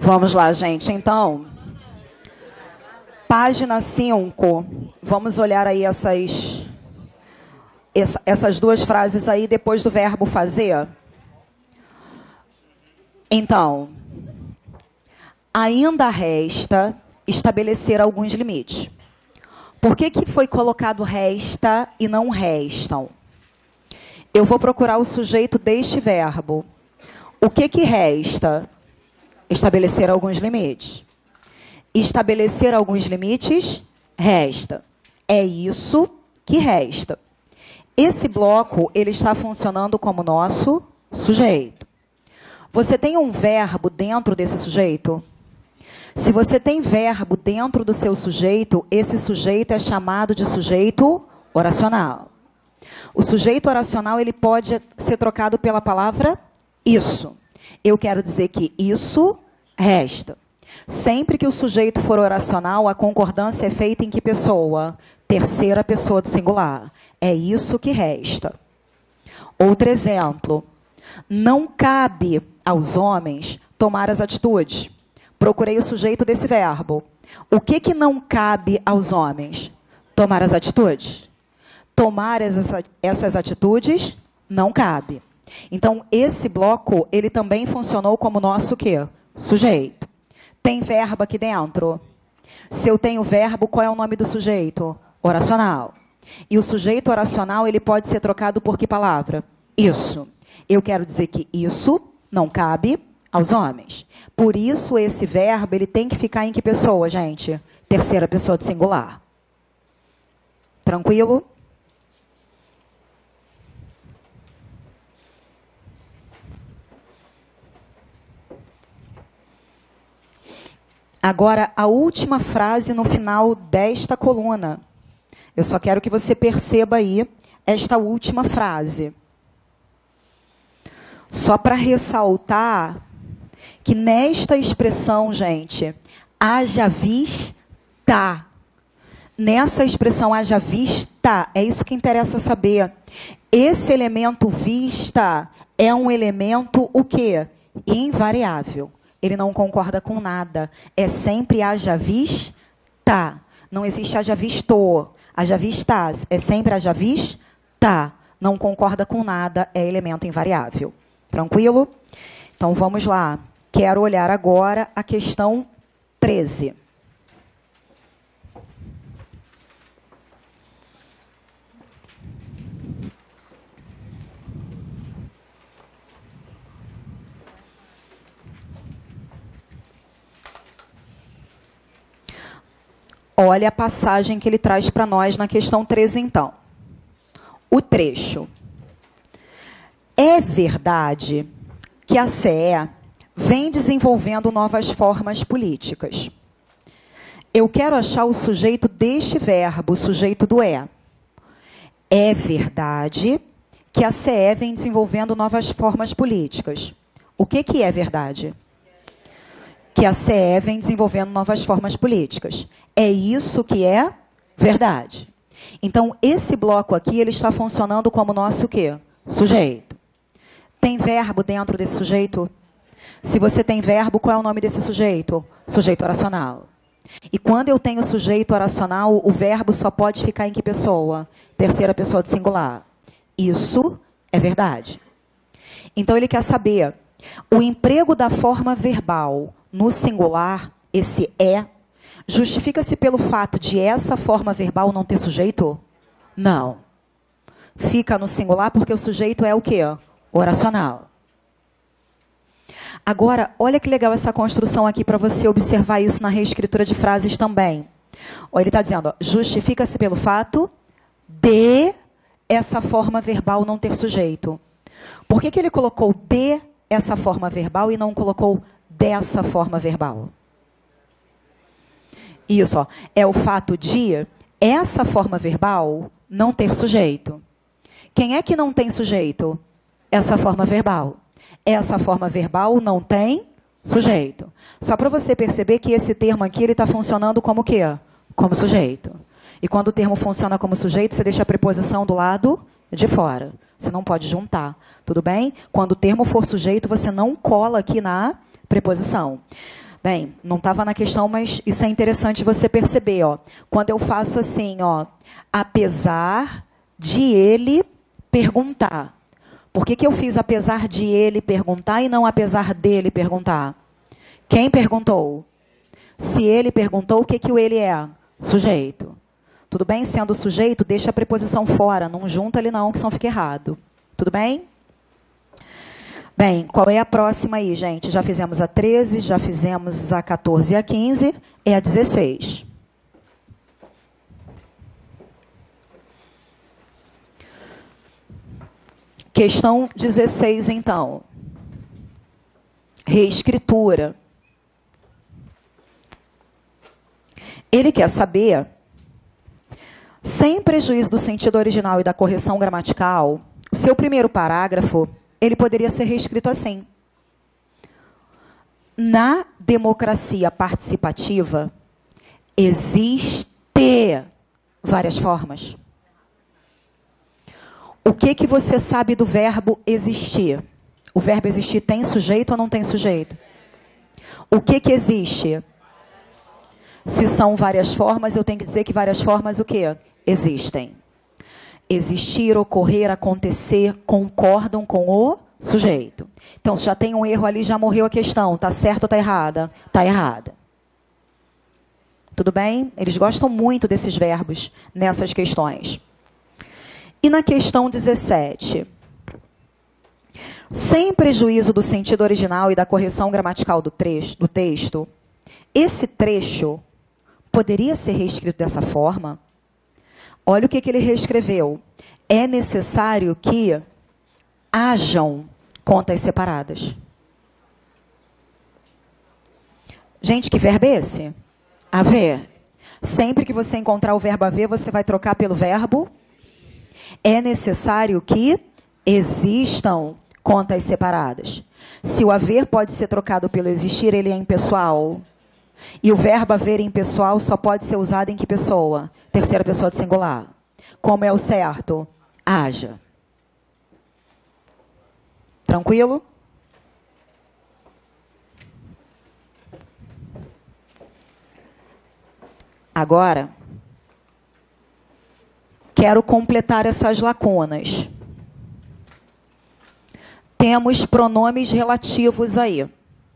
Vamos lá, gente. Então, página 5. Vamos olhar aí essas duas frases aí depois do verbo fazer. Então, ainda resta estabelecer alguns limites. Por que que foi colocado resta e não restam? Eu vou procurar o sujeito deste verbo. O que que resta? Estabelecer alguns limites. Estabelecer alguns limites, resta. É isso que resta. Esse bloco, ele está funcionando como nosso sujeito. Você tem um verbo dentro desse sujeito? Se você tem verbo dentro do seu sujeito, esse sujeito é chamado de sujeito oracional. O sujeito oracional, ele pode ser trocado pela palavra isso. Eu quero dizer que isso resta. Sempre que o sujeito for oracional, a concordância é feita em que pessoa? Terceira pessoa do singular. É isso que resta. Outro exemplo. Não cabe aos homens tomar as atitudes. Procurei o sujeito desse verbo. O que que não cabe aos homens? Tomar as atitudes. Tomar essas atitudes não cabe. Então, esse bloco, ele também funcionou como nosso quê? Sujeito. Tem verbo aqui dentro? Se eu tenho verbo, qual é o nome do sujeito? Oracional. E o sujeito oracional, ele pode ser trocado por que palavra? Isso. Eu quero dizer que isso não cabe aos homens. Por isso, esse verbo, ele tem que ficar em que pessoa, gente? Terceira pessoa do singular. Tranquilo? Agora, a última frase no final desta coluna. Eu só quero que você perceba aí esta última frase. Só para ressaltar que nesta expressão, gente, haja vista. Nessa expressão haja vista, é isso que interessa saber. Esse elemento vista é um elemento o quê? Invariável. Ele não concorda com nada. É sempre haja vista. Não existe haja visto. Haja vistas. É sempre haja vista. Não concorda com nada. É elemento invariável. Tranquilo? Então, vamos lá. Quero olhar agora a questão 13. Olha a passagem que ele traz para nós na questão 13, então. O trecho. É verdade que a CE vem desenvolvendo novas formas políticas. Eu quero achar o sujeito deste verbo, o sujeito do é. É verdade que a CE vem desenvolvendo novas formas políticas. O que que é verdade? Que a CE vem desenvolvendo novas formas políticas. É isso que é verdade. Então, esse bloco aqui, ele está funcionando como nosso quê? Sujeito. Tem verbo dentro desse sujeito? Se você tem verbo, qual é o nome desse sujeito? Sujeito oracional. E quando eu tenho sujeito oracional, o verbo só pode ficar em que pessoa? Terceira pessoa do singular. Isso é verdade. Então, ele quer saber, o emprego da forma verbal no singular, esse é, justifica-se pelo fato de essa forma verbal não ter sujeito? Não. Fica no singular porque o sujeito é o quê? Oracional. Agora, olha que legal essa construção aqui para você observar isso na reescritura de frases também. Ele está dizendo, justifica-se pelo fato de essa forma verbal não ter sujeito. Por que que ele colocou de essa forma verbal e não colocou dessa forma verbal? Isso, ó, é o fato de essa forma verbal não ter sujeito. Quem é que não tem sujeito? Essa forma verbal. Essa forma verbal não tem sujeito. Só para você perceber que esse termo aqui ele está funcionando como o quê? Como sujeito. E quando o termo funciona como sujeito, você deixa a preposição do lado de fora. Você não pode juntar, tudo bem? Quando o termo for sujeito, você não cola aqui na preposição. Bem, não estava na questão, mas isso é interessante você perceber. Ó. Quando eu faço assim, ó, apesar de ele perguntar. Por que eu fiz apesar de ele perguntar e não apesar dele perguntar? Quem perguntou? Se ele perguntou, o que o ele é? Sujeito. Tudo bem? Sendo sujeito, deixa a preposição fora. Não junta ele não, que senão fica errado. Tudo bem? Bem, qual é a próxima aí, gente? Já fizemos a 13, já fizemos a 14 e a 15. É a 16. Questão 16, então. Reescritura. Ele quer saber, sem prejuízo do sentido original e da correção gramatical, o seu primeiro parágrafo, ele poderia ser reescrito assim. Na democracia participativa, existe várias formas. O que você sabe do verbo existir? O verbo existir tem sujeito ou não tem sujeito? O que existe? Se são várias formas, eu tenho que dizer que várias formas o quê? Existem. Existir, ocorrer, acontecer, concordam com o sujeito. Então, se já tem um erro ali, já morreu a questão. Está certo ou está errada? Está errada. Tudo bem? Eles gostam muito desses verbos nessas questões. E na questão 17, sem prejuízo do sentido original e da correção gramatical do texto, esse trecho poderia ser reescrito dessa forma? Olha o que ele reescreveu. É necessário que hajam contas separadas. Gente, que verbo é esse? Haver. Sempre que você encontrar o verbo haver, você vai trocar pelo verbo. É necessário que existam contas separadas. Se o haver pode ser trocado pelo existir, ele é impessoal. E o verbo haver impessoal só pode ser usado em que pessoa? Terceira pessoa de singular. Como é o certo? Haja. Tranquilo? Agora, quero completar essas lacunas. Temos pronomes relativos aí.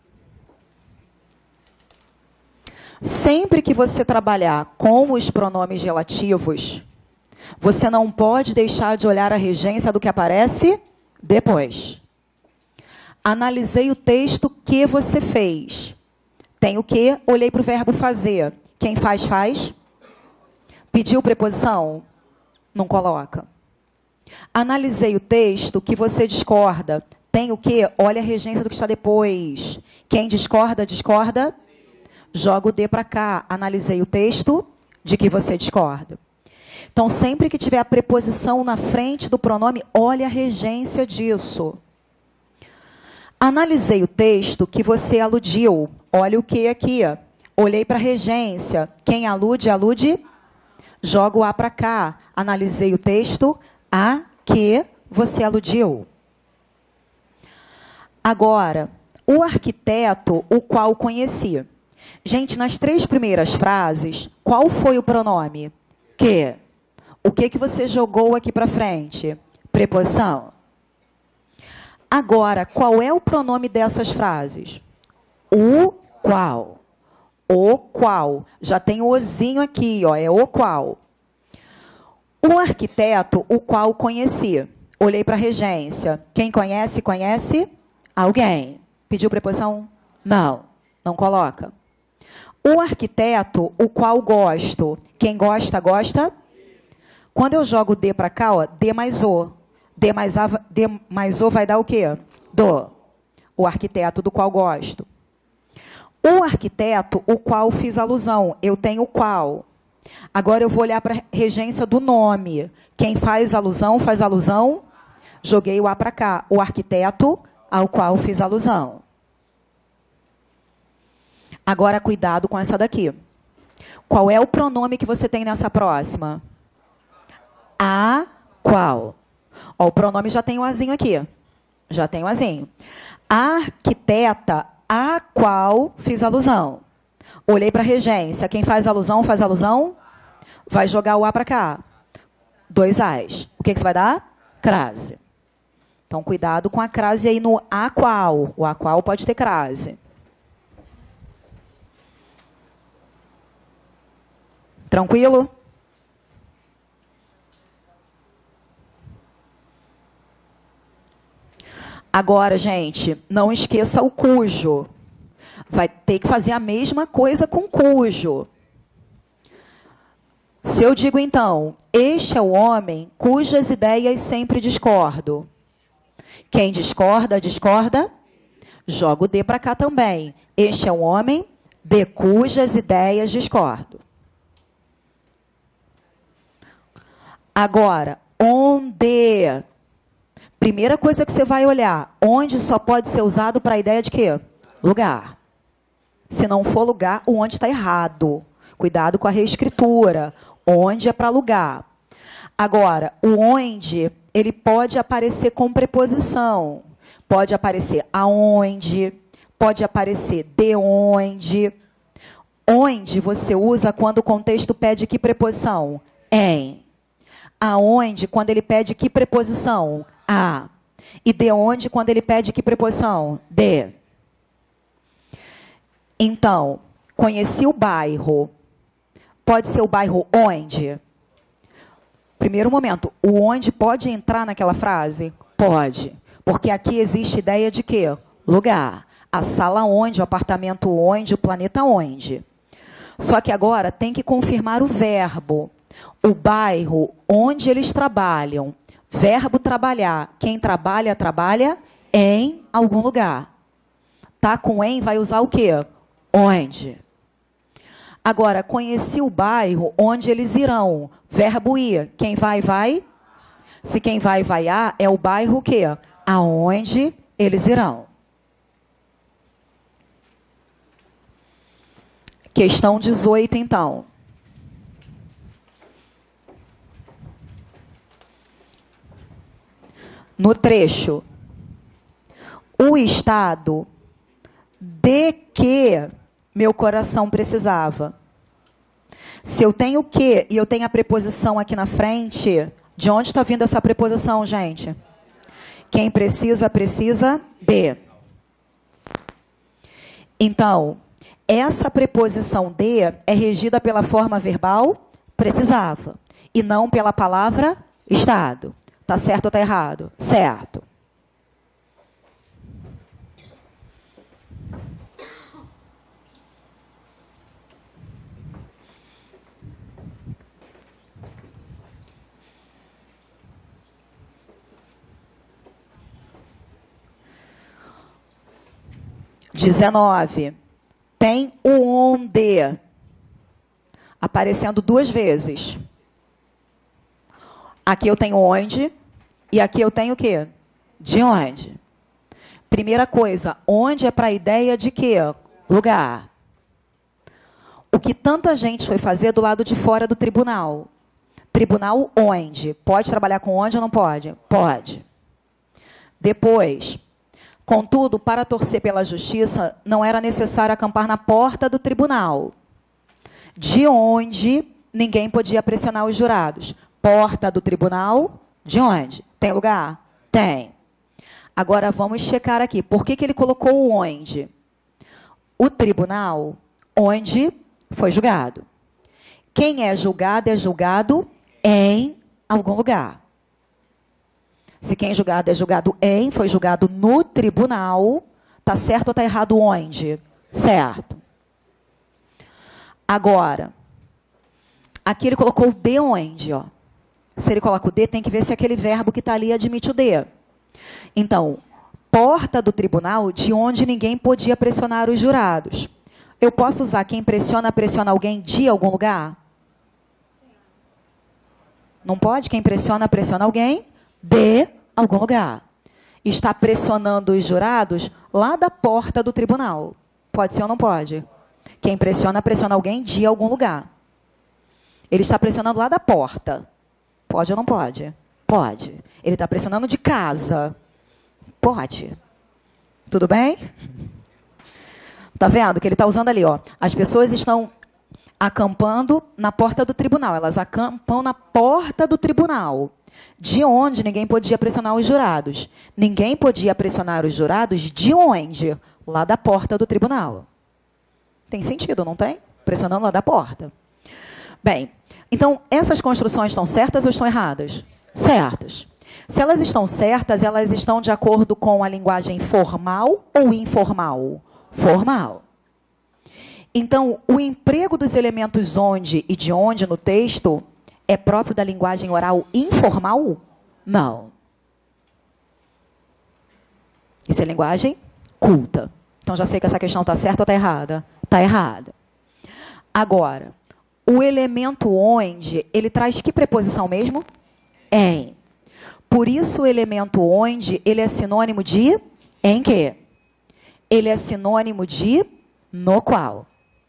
Sempre que você trabalhar com os pronomes relativos, você não pode deixar de olhar a regência do que aparece depois. Analisei o texto que você fez. Tem o que? Olhei para o verbo fazer. Quem faz, faz. Pediu preposição? Não coloca. Analisei o texto que você discorda. Tem o que? Olha a regência do que está depois. Quem discorda, discorda. Joga o D para cá. Analisei o texto de que você discorda. Então, sempre que tiver a preposição na frente do pronome, olha a regência disso. Analisei o texto que você aludiu. Olha o que aqui. Olhei para a regência. Quem alude, alude. Joga o A para cá. Analisei o texto a que você aludiu. Agora, o arquiteto, o qual conheci. Gente, nas 3 primeiras frases, qual foi o pronome? Que. O que você jogou aqui para frente? Preposição. Agora, qual é o pronome dessas frases? O qual. O qual. Já tem o ozinho aqui, ó, é o qual. O arquiteto, o qual conheci. Olhei para a regência. Quem conhece, conhece alguém. Pediu preposição? Não, não coloca. O arquiteto, o qual gosto. Quem gosta, gosta? Quando eu jogo D para cá, ó, D mais O. D mais O vai dar o quê? Do. O arquiteto do qual gosto. O arquiteto, o qual fiz alusão. Eu tenho o qual. Agora eu vou olhar para a regência do nome. Quem faz alusão, faz alusão. Joguei o A para cá. O arquiteto ao qual fiz alusão. Agora, cuidado com essa daqui. Qual é o pronome que você tem nessa próxima? A qual. Ó, o pronome já tem o azinho aqui. Já tem o azinho. A arquiteta, a qual fiz alusão. Olhei para a regência. Quem faz alusão, vai jogar o A para cá. 2 As. O que você vai dar? Crase. Então, cuidado com a crase aí no a qual. O a qual pode ter crase. Tranquilo? Agora, gente, não esqueça o cujo. Vai ter que fazer a mesma coisa com cujo. Se eu digo, então, este é o homem cujas ideias sempre discordo. Quem discorda, discorda? Joga o D para cá também. Este é o homem de cujas ideias discordo. Agora, onde? Primeira coisa que você vai olhar, onde só pode ser usado para a ideia de quê? Lugar. Se não for lugar, o onde está errado. Cuidado com a reescritura. Onde é para lugar. Agora, o onde, ele pode aparecer com preposição. Pode aparecer aonde, pode aparecer de onde. Onde você usa quando o contexto pede que preposição? Em. Aonde, quando ele pede que preposição? A. E de onde, quando ele pede que preposição? De. Então, conheci o bairro. Pode ser o bairro onde? Primeiro momento, o onde pode entrar naquela frase? Pode. Porque aqui existe ideia de quê? Lugar. A sala onde, o apartamento onde, o planeta onde. Só que agora tem que confirmar o verbo. O bairro onde eles trabalham. Verbo trabalhar. Quem trabalha, trabalha em algum lugar. Tá com em, vai usar o quê? Onde. Agora, conheci o bairro onde eles irão. Verbo ir. Quem vai, vai. Se quem vai, vai a, é o bairro o quê? Aonde eles irão. Questão 18, então. No trecho, o estado de que meu coração precisava. Se eu tenho que e eu tenho a preposição aqui na frente, de onde está vindo essa preposição, gente? Quem precisa, precisa de. Então, essa preposição de é regida pela forma verbal precisava e não pela palavra estado. Tá certo ou tá errado? Certo. XIX. Tem o onde aparecendo 2 vezes. Aqui eu tenho onde e aqui eu tenho o quê? De onde. Primeira coisa, onde é para a ideia de quê? Lugar. O que tanta gente foi fazer do lado de fora do tribunal? Tribunal onde? Pode trabalhar com onde ou não pode? Pode. Depois, contudo, para torcer pela justiça, não era necessário acampar na porta do tribunal, de onde ninguém podia pressionar os jurados. Porta do tribunal, de onde? Tem lugar? Tem. Agora, vamos checar aqui. Por que ele colocou o onde? O tribunal onde foi julgado. Quem é julgado em algum lugar. Se quem é julgado em, foi julgado no tribunal, tá certo ou tá errado onde? Certo. Agora, aqui ele colocou o de onde, ó. Se ele coloca o de, tem que ver se aquele verbo que está ali admite o de. Então, porta do tribunal, de onde ninguém podia pressionar os jurados. Eu posso usar quem pressiona alguém de algum lugar? Não pode? Quem pressiona alguém de algum lugar. Está pressionando os jurados lá da porta do tribunal. Pode ser ou não pode? Quem pressiona alguém de algum lugar. Ele está pressionando lá da porta. Pode ou não pode? Pode. Ele está pressionando de casa. Pode. Tudo bem? Tá vendo que ele está usando ali, ó. As pessoas estão acampando na porta do tribunal. Elas acampam na porta do tribunal, de onde ninguém podia pressionar os jurados. Ninguém podia pressionar os jurados de onde? Lá da porta do tribunal. Tem sentido, não tem? Pressionando lá da porta. Bem, então, essas construções estão certas ou estão erradas? Certas. Se elas estão certas, elas estão de acordo com a linguagem formal ou informal? Formal. Então, o emprego dos elementos onde e de onde no texto é próprio da linguagem oral informal? Não. Isso é linguagem culta. Então, já sei que essa questão está certa ou está errada? Está errada. Agora, o elemento onde, ele traz que preposição mesmo? Em. Por isso, o elemento onde, ele é sinônimo de em quê? Ele é sinônimo de no qual.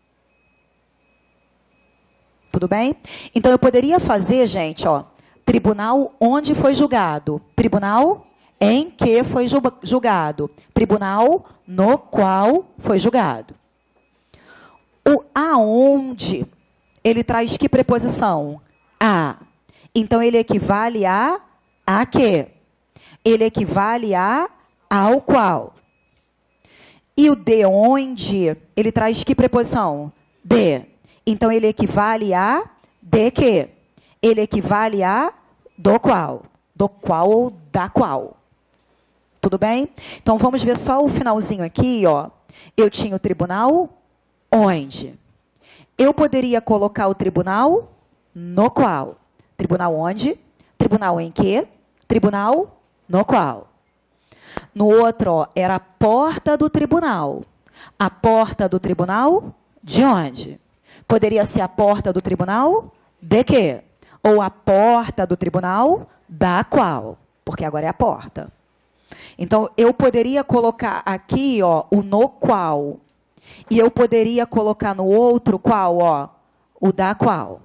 Tudo bem? Então, eu poderia fazer, gente, ó, tribunal onde foi julgado. Tribunal em que foi julgado. Tribunal no qual foi julgado. O aonde, ele traz que preposição? A. Então, ele equivale a quê? Ele equivale a ao qual. E o de onde, ele traz que preposição? De. Então, ele equivale a de quê? Ele equivale a do qual. Do qual ou da qual. Tudo bem? Então, vamos ver só o finalzinho aqui, ó. Eu tinha o tribunal onde? Eu poderia colocar o tribunal no qual. Tribunal onde? Tribunal em que? Tribunal no qual. No outro, ó, era a porta do tribunal. A porta do tribunal de onde? Poderia ser a porta do tribunal de quê? Ou a porta do tribunal da qual? Porque agora é a porta. Então, eu poderia colocar aqui, ó, o no qual. E eu poderia colocar no outro qual, ó, o da qual.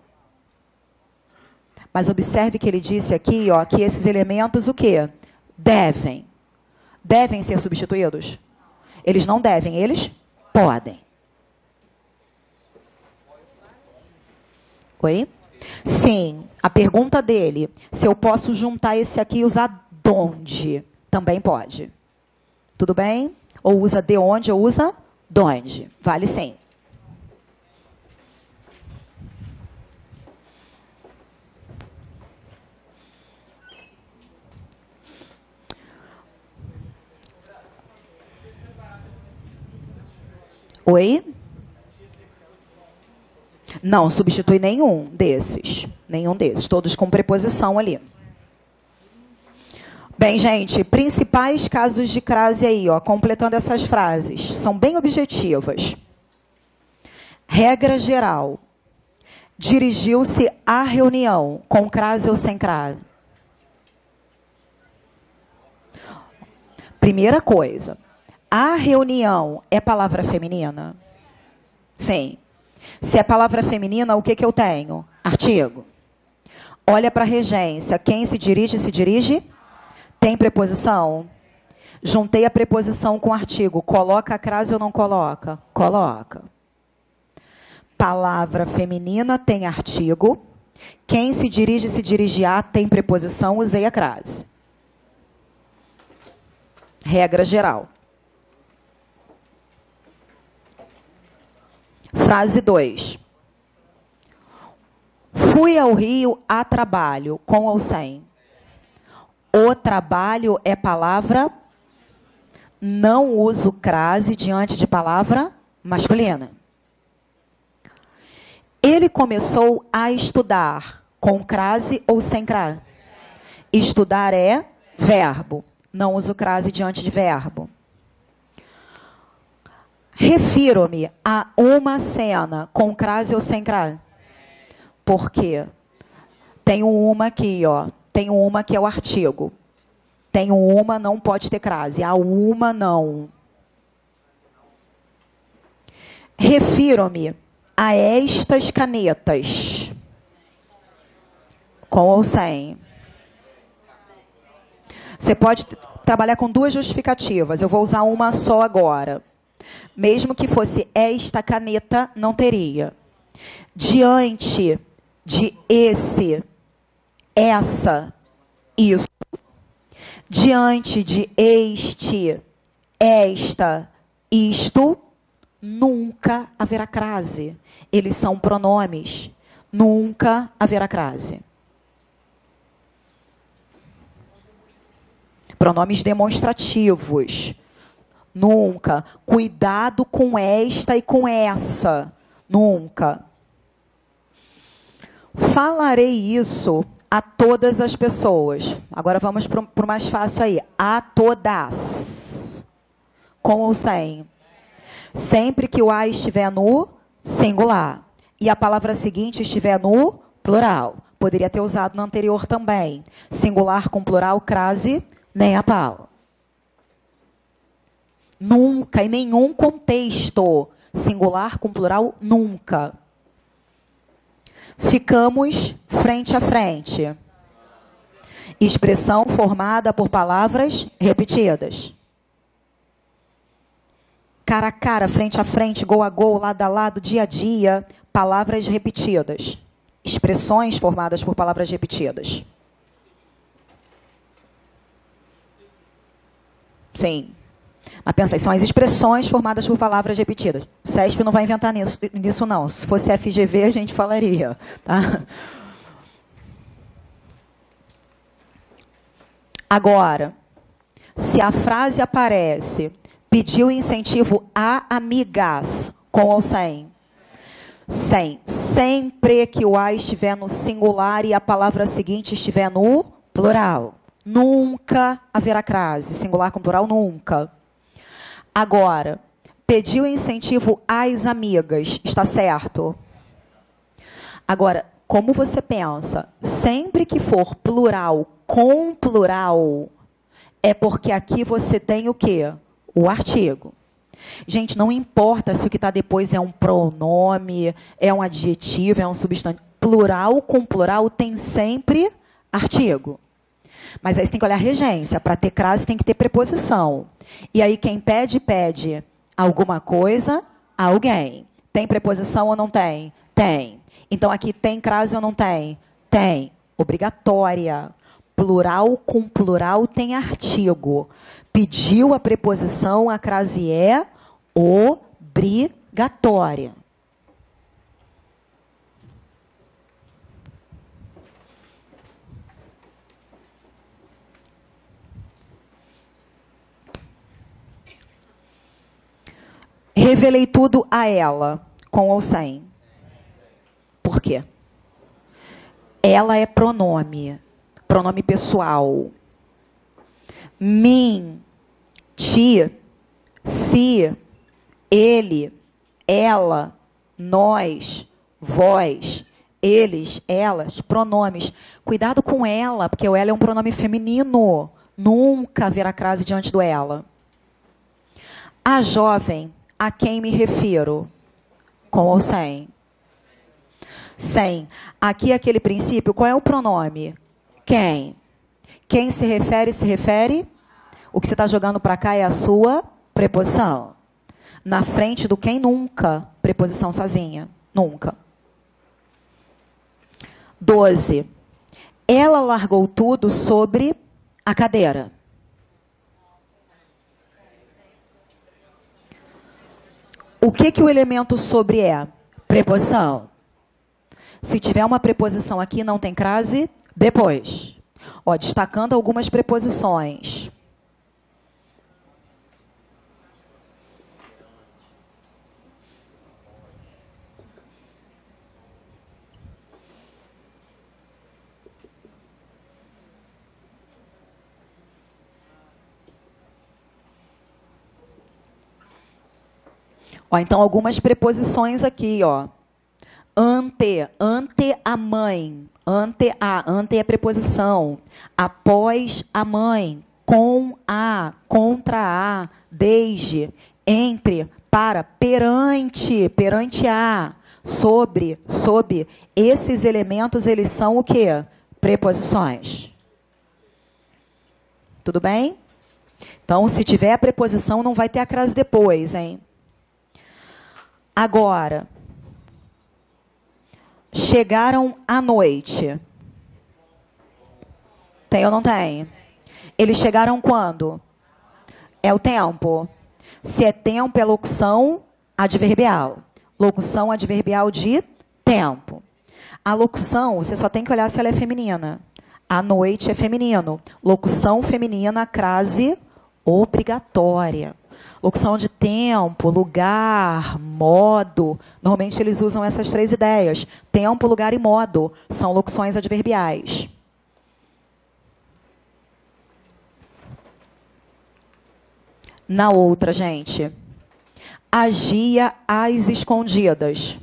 Mas observe que ele disse aqui, ó, que esses elementos o quê? Devem. Devem ser substituídos? Eles não devem, eles podem. Oi? Sim, a pergunta dele, se eu posso juntar esse aqui e usar donde, também pode. Tudo bem? Ou usa de onde, ou usa donde. Vale sim. Oi? Não substitui nenhum desses. Nenhum desses. Todos com preposição ali. Bem, gente, principais casos de crase aí, ó, completando essas frases. São bem objetivas. Regra geral. Dirigiu-se à reunião, com crase ou sem crase? Primeira coisa. A reunião é palavra feminina? Sim. Se é palavra feminina, o que que eu tenho? Artigo. Olha para a regência. Quem se dirige? Tem preposição? Juntei a preposição com o artigo. Coloca a crase ou não coloca? Coloca. Palavra feminina tem artigo. Quem se dirige a, tem preposição, usei a crase. Regra geral. Frase 2. Fui ao Rio a trabalho, com ou sem? O trabalho é palavra, não uso crase diante de palavra masculina. Ele começou a estudar, com crase ou sem crase? Estudar é verbo, não uso crase diante de verbo. Refiro-me a uma cena com crase ou sem crase? Por quê? Tenho uma aqui, ó. Tenho uma que é o artigo. Tenho uma, não pode ter crase. A uma, não. Refiro-me a estas canetas. Com ou sem? Você pode trabalhar com duas justificativas. Eu vou usar uma só agora. Mesmo que fosse esta caneta, não teria. Diante de esse, essa, isso. Diante de este, esta, isto, nunca haverá crase. Eles são pronomes. Nunca haverá crase. Pronomes demonstrativos. Nunca. Cuidado com esta e com essa. Nunca. Falarei isso a todas as pessoas. Agora vamos para o mais fácil aí. A todas. Com ou sem? Sempre que o a estiver no singular. E a palavra seguinte estiver no plural. Poderia ter usado no anterior também. Singular com plural, crase, nem a pau. Nunca, em nenhum contexto. Singular com plural, nunca. Ficamos frente a frente. Expressão formada por palavras repetidas. Cara a cara, frente a frente, gol a gol, lado a lado, dia a dia. Palavras repetidas. Expressões formadas por palavras repetidas. Sim. Mas pensa aí, são as expressões formadas por palavras repetidas. O CESP não vai inventar nisso não. Se fosse FGV, a gente falaria. Tá? Agora, se a frase aparece, pediu incentivo a amigas, com ou sem? Sem. Sempre que o a estiver no singular e a palavra seguinte estiver no plural. Nunca haverá crase. Singular com plural, nunca. Agora, pediu incentivo às amigas. Está certo? Agora, como você pensa? Sempre que for plural com plural, é porque aqui você tem o quê? O artigo. Gente, não importa se o que está depois é um pronome, é um adjetivo, é um substantivo. Plural com plural tem sempre artigo. Mas aí você tem que olhar a regência. Para ter crase tem que ter preposição. E aí quem pede, pede alguma coisa a alguém. Tem preposição ou não tem? Tem. Então aqui tem crase ou não tem? Tem. Obrigatória. Plural com plural tem artigo. Pediu a preposição, a crase é obrigatória. Revelei tudo a ela, com ou sem. Por quê? Ela é pronome. Pronome pessoal. Mim, ti, si, ele, ela, nós, vós, eles, elas, pronomes. Cuidado com ela, porque o ela é um pronome feminino. Nunca haverá crase diante do ela. A jovem, a quem me refiro? Com ou sem? Sem. Aqui aquele princípio, qual é o pronome? Quem? Quem se refere? O que você está jogando para cá é a sua preposição. Na frente do quem, nunca. Preposição sozinha. Nunca. 12. Ela largou tudo sobre a cadeira. O que o elemento sobre é? Preposição. Se tiver uma preposição aqui, não tem crase, depois. Ó, destacando algumas preposições. Ó, então, algumas preposições aqui, ó. Ante a mãe. Ante é preposição. Após a mãe. Com a, contra a, desde, entre, para, perante a, sobre, sob. Esses elementos, eles são o quê? Preposições. Tudo bem? Então, se tiver a preposição, não vai ter a crase depois, hein? Agora, chegaram à noite. Tem ou não tem? Eles chegaram quando? É o tempo. Se é tempo, é locução adverbial. Locução adverbial de tempo. A locução, você só tem que olhar se ela é feminina. À noite é feminino. Locução feminina, crase obrigatória. Locução de tempo, lugar, modo. Normalmente eles usam essas 3 ideias. Tempo, lugar e modo. São locuções adverbiais. Na outra, gente. Agia às escondidas.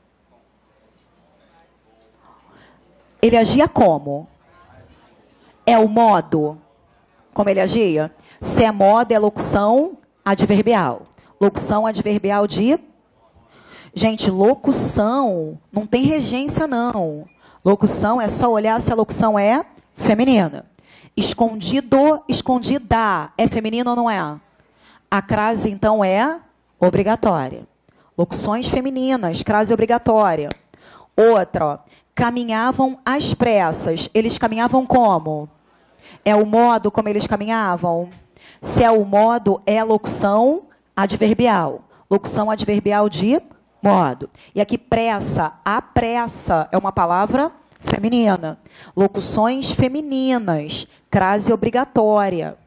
Ele agia como? É o modo. Como ele agia? Se é modo, é locução adverbial. Locução adverbial de... Gente, locução não tem regência, não. Locução é só olhar se a locução é feminina. Escondido, escondida. É feminino ou não é? A crase, então, é obrigatória. Locuções femininas, crase obrigatória. Outra, ó, caminhavam às pressas. Eles caminhavam como? É o modo como eles caminhavam? Se é o modo, é locução adverbial. Locução adverbial de modo. E aqui, pressa. A pressa é uma palavra feminina. Locuções femininas. Crase obrigatória.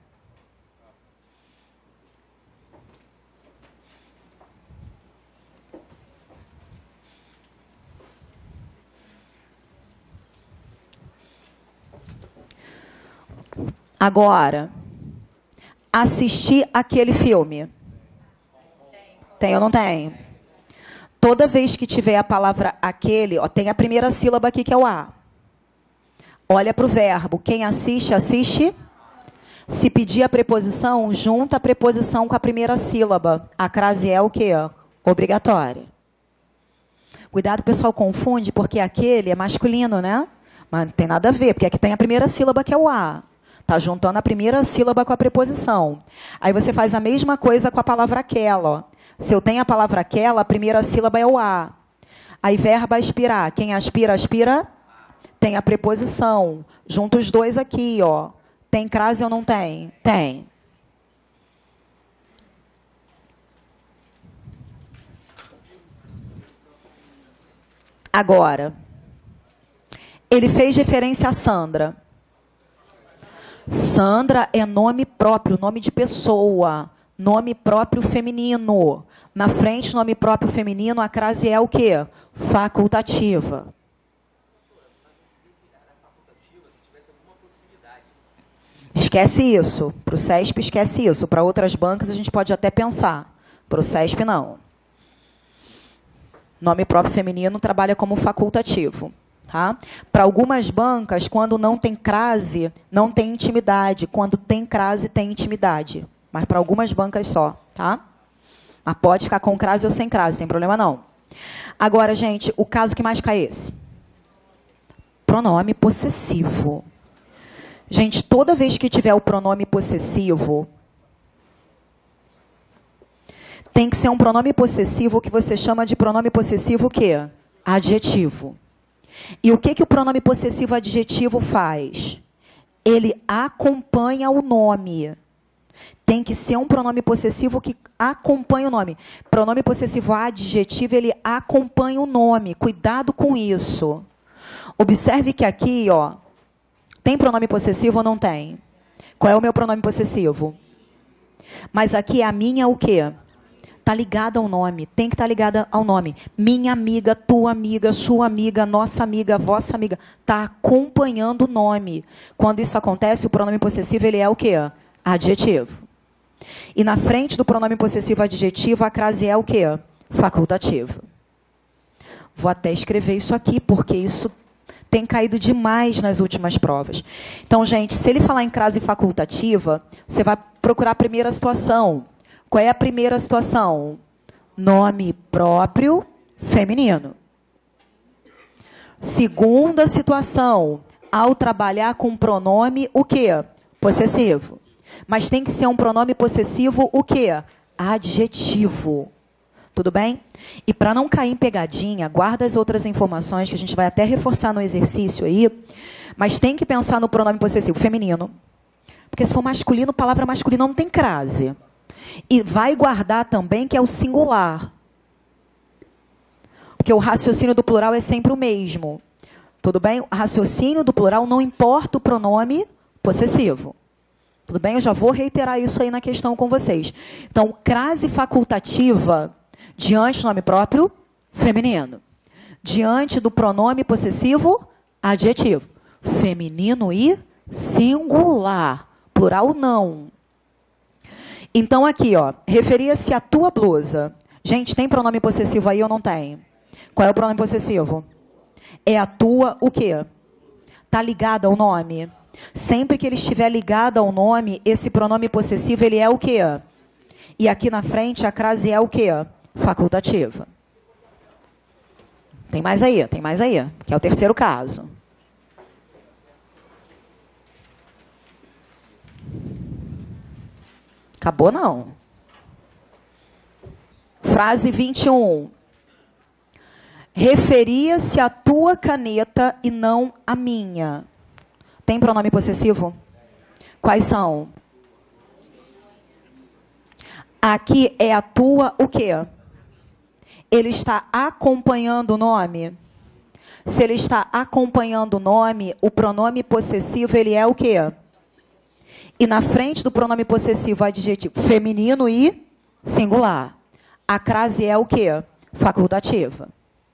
Agora, assistir aquele filme. Tem ou não tem? Toda vez que tiver a palavra aquele, ó, tem a primeira sílaba aqui que é o a. Olha para o verbo. Quem assiste, assiste. Se pedir a preposição, junta a preposição com a primeira sílaba. A crase é o quê? Obrigatória. Cuidado, o pessoal confunde, porque aquele é masculino, né? Mas não tem nada a ver, porque aqui tem a primeira sílaba que é o a. Está juntando a primeira sílaba com a preposição. Aí você faz a mesma coisa com a palavra aquela. Ó. Se eu tenho a palavra aquela, a primeira sílaba é o a. Aí verbo aspirar. Quem aspira, aspira. Tem a preposição. Junta os dois aqui, ó. Tem crase ou não tem? Tem. Agora, ele fez referência a Sandra. Sandra é nome próprio, nome de pessoa, nome próprio feminino. Na frente, nome próprio feminino, a crase é o quê? Facultativa. Esquece isso. Para o CESP, esquece isso. Para outras bancas, a gente pode até pensar. Para o CESP, não. Nome próprio feminino trabalha como facultativo. Tá? Para algumas bancas, quando não tem crase, não tem intimidade. Quando tem crase, tem intimidade. Mas para algumas bancas só. Tá? Mas pode ficar com crase ou sem crase, não tem problema não. Agora, gente, o caso que mais cai é esse. Pronome possessivo. Gente, toda vez que tiver o pronome possessivo, tem que ser um pronome possessivo que você chama de pronome possessivo o quê? Adjetivo. E o que o pronome possessivo adjetivo faz? Ele acompanha o nome. Tem que ser um pronome possessivo que acompanha o nome. Pronome possessivo adjetivo, ele acompanha o nome. Cuidado com isso. Observe que aqui, ó, tem pronome possessivo ou não tem? Qual é o meu pronome possessivo? Mas aqui a minha o quê? Está ligada ao nome, tem que estar ligada ao nome. Minha amiga, tua amiga, sua amiga, nossa amiga, vossa amiga. Está acompanhando o nome. Quando isso acontece, o pronome possessivo ele é o quê? Adjetivo. E na frente do pronome possessivo adjetivo, a crase é o quê? Facultativa. Vou até escrever isso aqui, porque isso tem caído demais nas últimas provas. Então, gente, se ele falar em crase facultativa, você vai procurar a primeira situação. Qual é a primeira situação? Nome próprio feminino. Segunda situação, ao trabalhar com pronome, o quê? Possessivo. Mas tem que ser um pronome possessivo, o quê? Adjetivo. Tudo bem? E para não cair em pegadinha, guarda as outras informações que a gente vai até reforçar no exercício aí, mas tem que pensar no pronome possessivo feminino. Porque se for masculino, palavra masculina não tem crase. E vai guardar também que é o singular. Porque o raciocínio do plural é sempre o mesmo. Tudo bem? O raciocínio do plural não importa o pronome possessivo. Tudo bem? Eu já vou reiterar isso aí na questão com vocês. Então, crase facultativa diante do nome próprio, feminino. Diante do pronome possessivo, adjetivo. Feminino e singular. Plural não. Então, aqui, ó, referia-se à tua blusa. Gente, tem pronome possessivo aí ou não tem? Qual é o pronome possessivo? É a tua o quê? Está ligado ao nome. Sempre que ele estiver ligado ao nome, esse pronome possessivo, ele é o quê? E aqui na frente, a crase é o quê? Facultativa. Tem mais aí, que é o terceiro caso. Acabou, não. Frase 21. Referia-se à tua caneta e não à minha. Tem pronome possessivo? Quais são? Aqui é a tua o quê? Ele está acompanhando o nome? Se ele está acompanhando o nome, o pronome possessivo, ele é o quê? E na frente do pronome possessivo, adjetivo feminino e singular. A crase é o quê? Facultativa.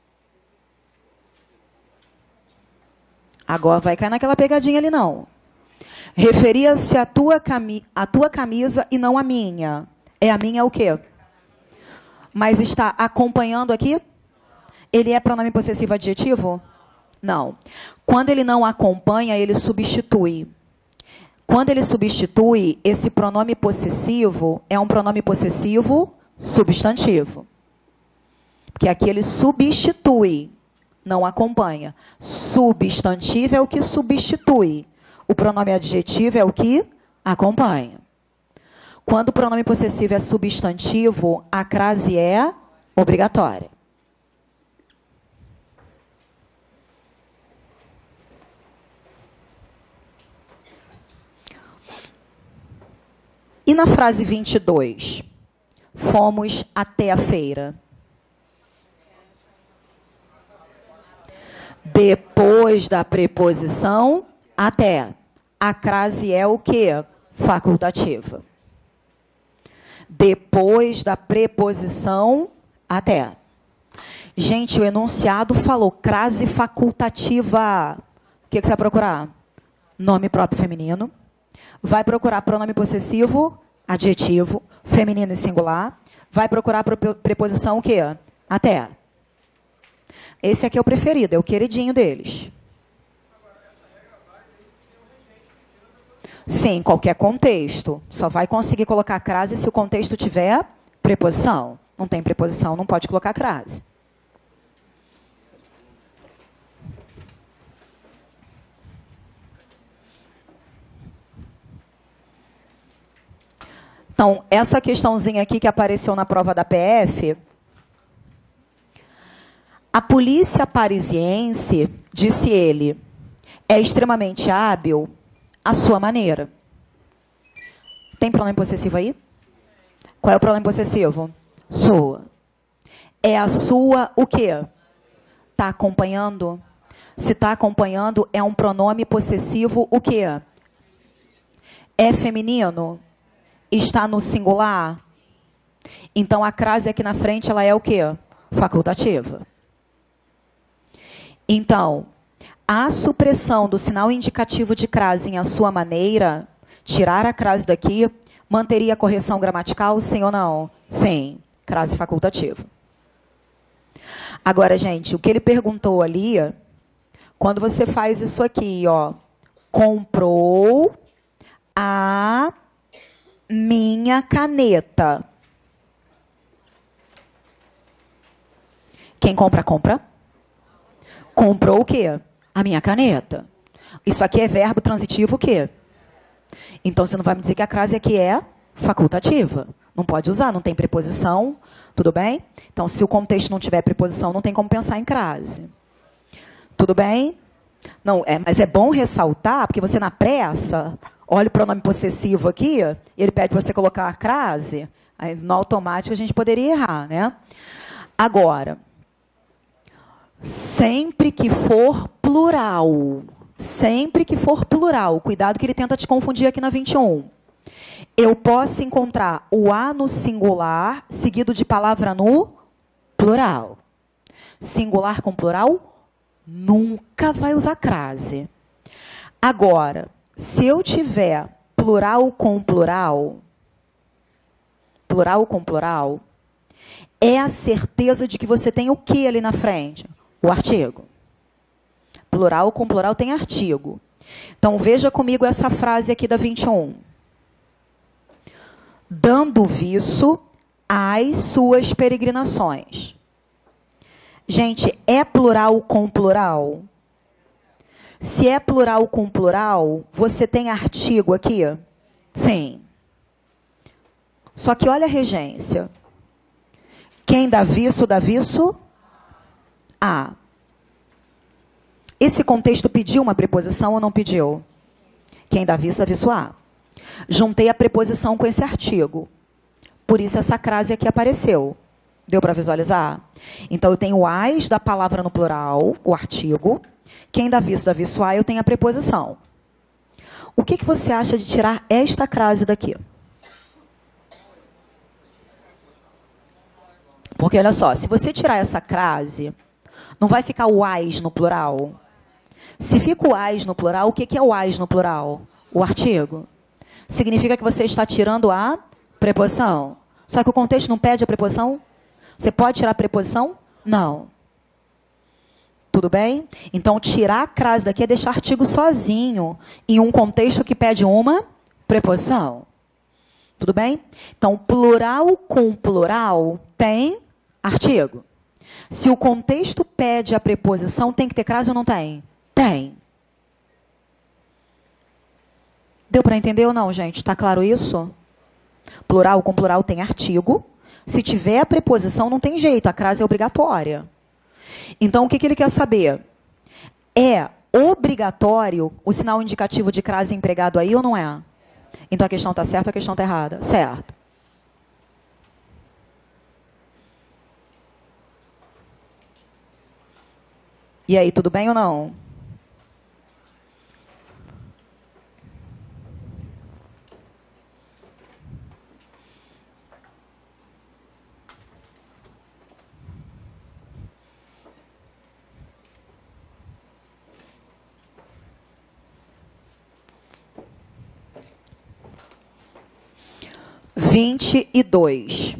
Agora vai cair naquela pegadinha ali, não. Referia-se à tua camisa e não à minha. É a minha o quê? Mas está acompanhando aqui? Ele é pronome possessivo adjetivo? Não. Quando ele não acompanha, ele substitui. Quando ele substitui, esse pronome possessivo é um pronome possessivo substantivo. Porque aqui ele substitui, não acompanha. Substantivo é o que substitui. O pronome adjetivo é o que acompanha. Quando o pronome possessivo é substantivo, a crase é obrigatória. E na frase 22? Fomos até a feira. Depois da preposição, até. A crase é o quê? Facultativa. Depois da preposição, até. Gente, o enunciado falou crase facultativa. O que você vai procurar? Nome próprio feminino. Vai procurar pronome possessivo, adjetivo, feminino e singular. Vai procurar preposição o quê? Até. Esse aqui é o preferido, é o queridinho deles. Sim, qualquer contexto. Só vai conseguir colocar crase se o contexto tiver preposição. Não tem preposição, não pode colocar crase. Então, essa questãozinha aqui que apareceu na prova da PF, a polícia parisiense, disse ele, é extremamente hábil à sua maneira. Tem pronome possessivo aí? Qual é o pronome possessivo? Sua. É a sua o quê? Está acompanhando? Se está acompanhando, é um pronome possessivo o quê? É feminino? Está no singular? Então, a crase aqui na frente, ela é o quê? Facultativa. Então, a supressão do sinal indicativo de crase em a sua maneira, tirar a crase daqui, manteria a correção gramatical, sim ou não? Sim, crase facultativa. Agora, gente, o que ele perguntou ali, quando você faz isso aqui, ó, comprou a minha caneta. Quem compra, compra. Comprou o quê? A minha caneta. Isso aqui é verbo transitivo o quê? Então, você não vai me dizer que a crase aqui é facultativa. Não pode usar, não tem preposição, tudo bem? Então, se o contexto não tiver preposição, não tem como pensar em crase. Tudo bem? Não, mas é bom ressaltar, porque você na pressa, olha o pronome possessivo aqui, e ele pede para você colocar a crase, aí no automático a gente poderia errar, né? Agora, sempre que for plural, cuidado que ele tenta te confundir aqui na 21. Eu posso encontrar o a no singular, seguido de palavra no plural. Singular com plural, nunca vai usar crase. Agora, se eu tiver plural com plural, é a certeza de que você tem o que ali na frente? O artigo. Plural com plural tem artigo. Então, veja comigo essa frase aqui da 21. Dando viço às suas peregrinações. Gente, é plural com plural? Se é plural com plural, você tem artigo aqui? Sim. Só que olha a regência. Quem dá viço, a. Esse contexto pediu uma preposição ou não pediu? Quem dá viço, a. Juntei a preposição com esse artigo. Por isso essa crase aqui apareceu. Deu para visualizar? Então, eu tenho o as da palavra no plural, o artigo. Quem dá viço, a, eu tenho a preposição. O que você acha de tirar esta crase daqui? Porque, olha só, se você tirar essa crase, não vai ficar o as no plural? Se fica o as no plural, o que é o as no plural? O artigo. Significa que você está tirando a preposição. Só que o contexto não pede a preposição? Você pode tirar a preposição? Não. Tudo bem? Então, tirar a crase daqui é deixar artigo sozinho em um contexto que pede uma preposição. Tudo bem? Então, plural com plural tem artigo. Se o contexto pede a preposição, tem que ter crase ou não tem? Tem. Deu para entender ou não, gente? Está claro isso? Plural com plural tem artigo. Se tiver a preposição, não tem jeito. A crase é obrigatória. Então, o que ele quer saber? É obrigatório o sinal indicativo de crase empregado aí ou não é? Então, a questão está certa ou a questão está errada? Certo. E aí, tudo bem ou não? Vinte e dois.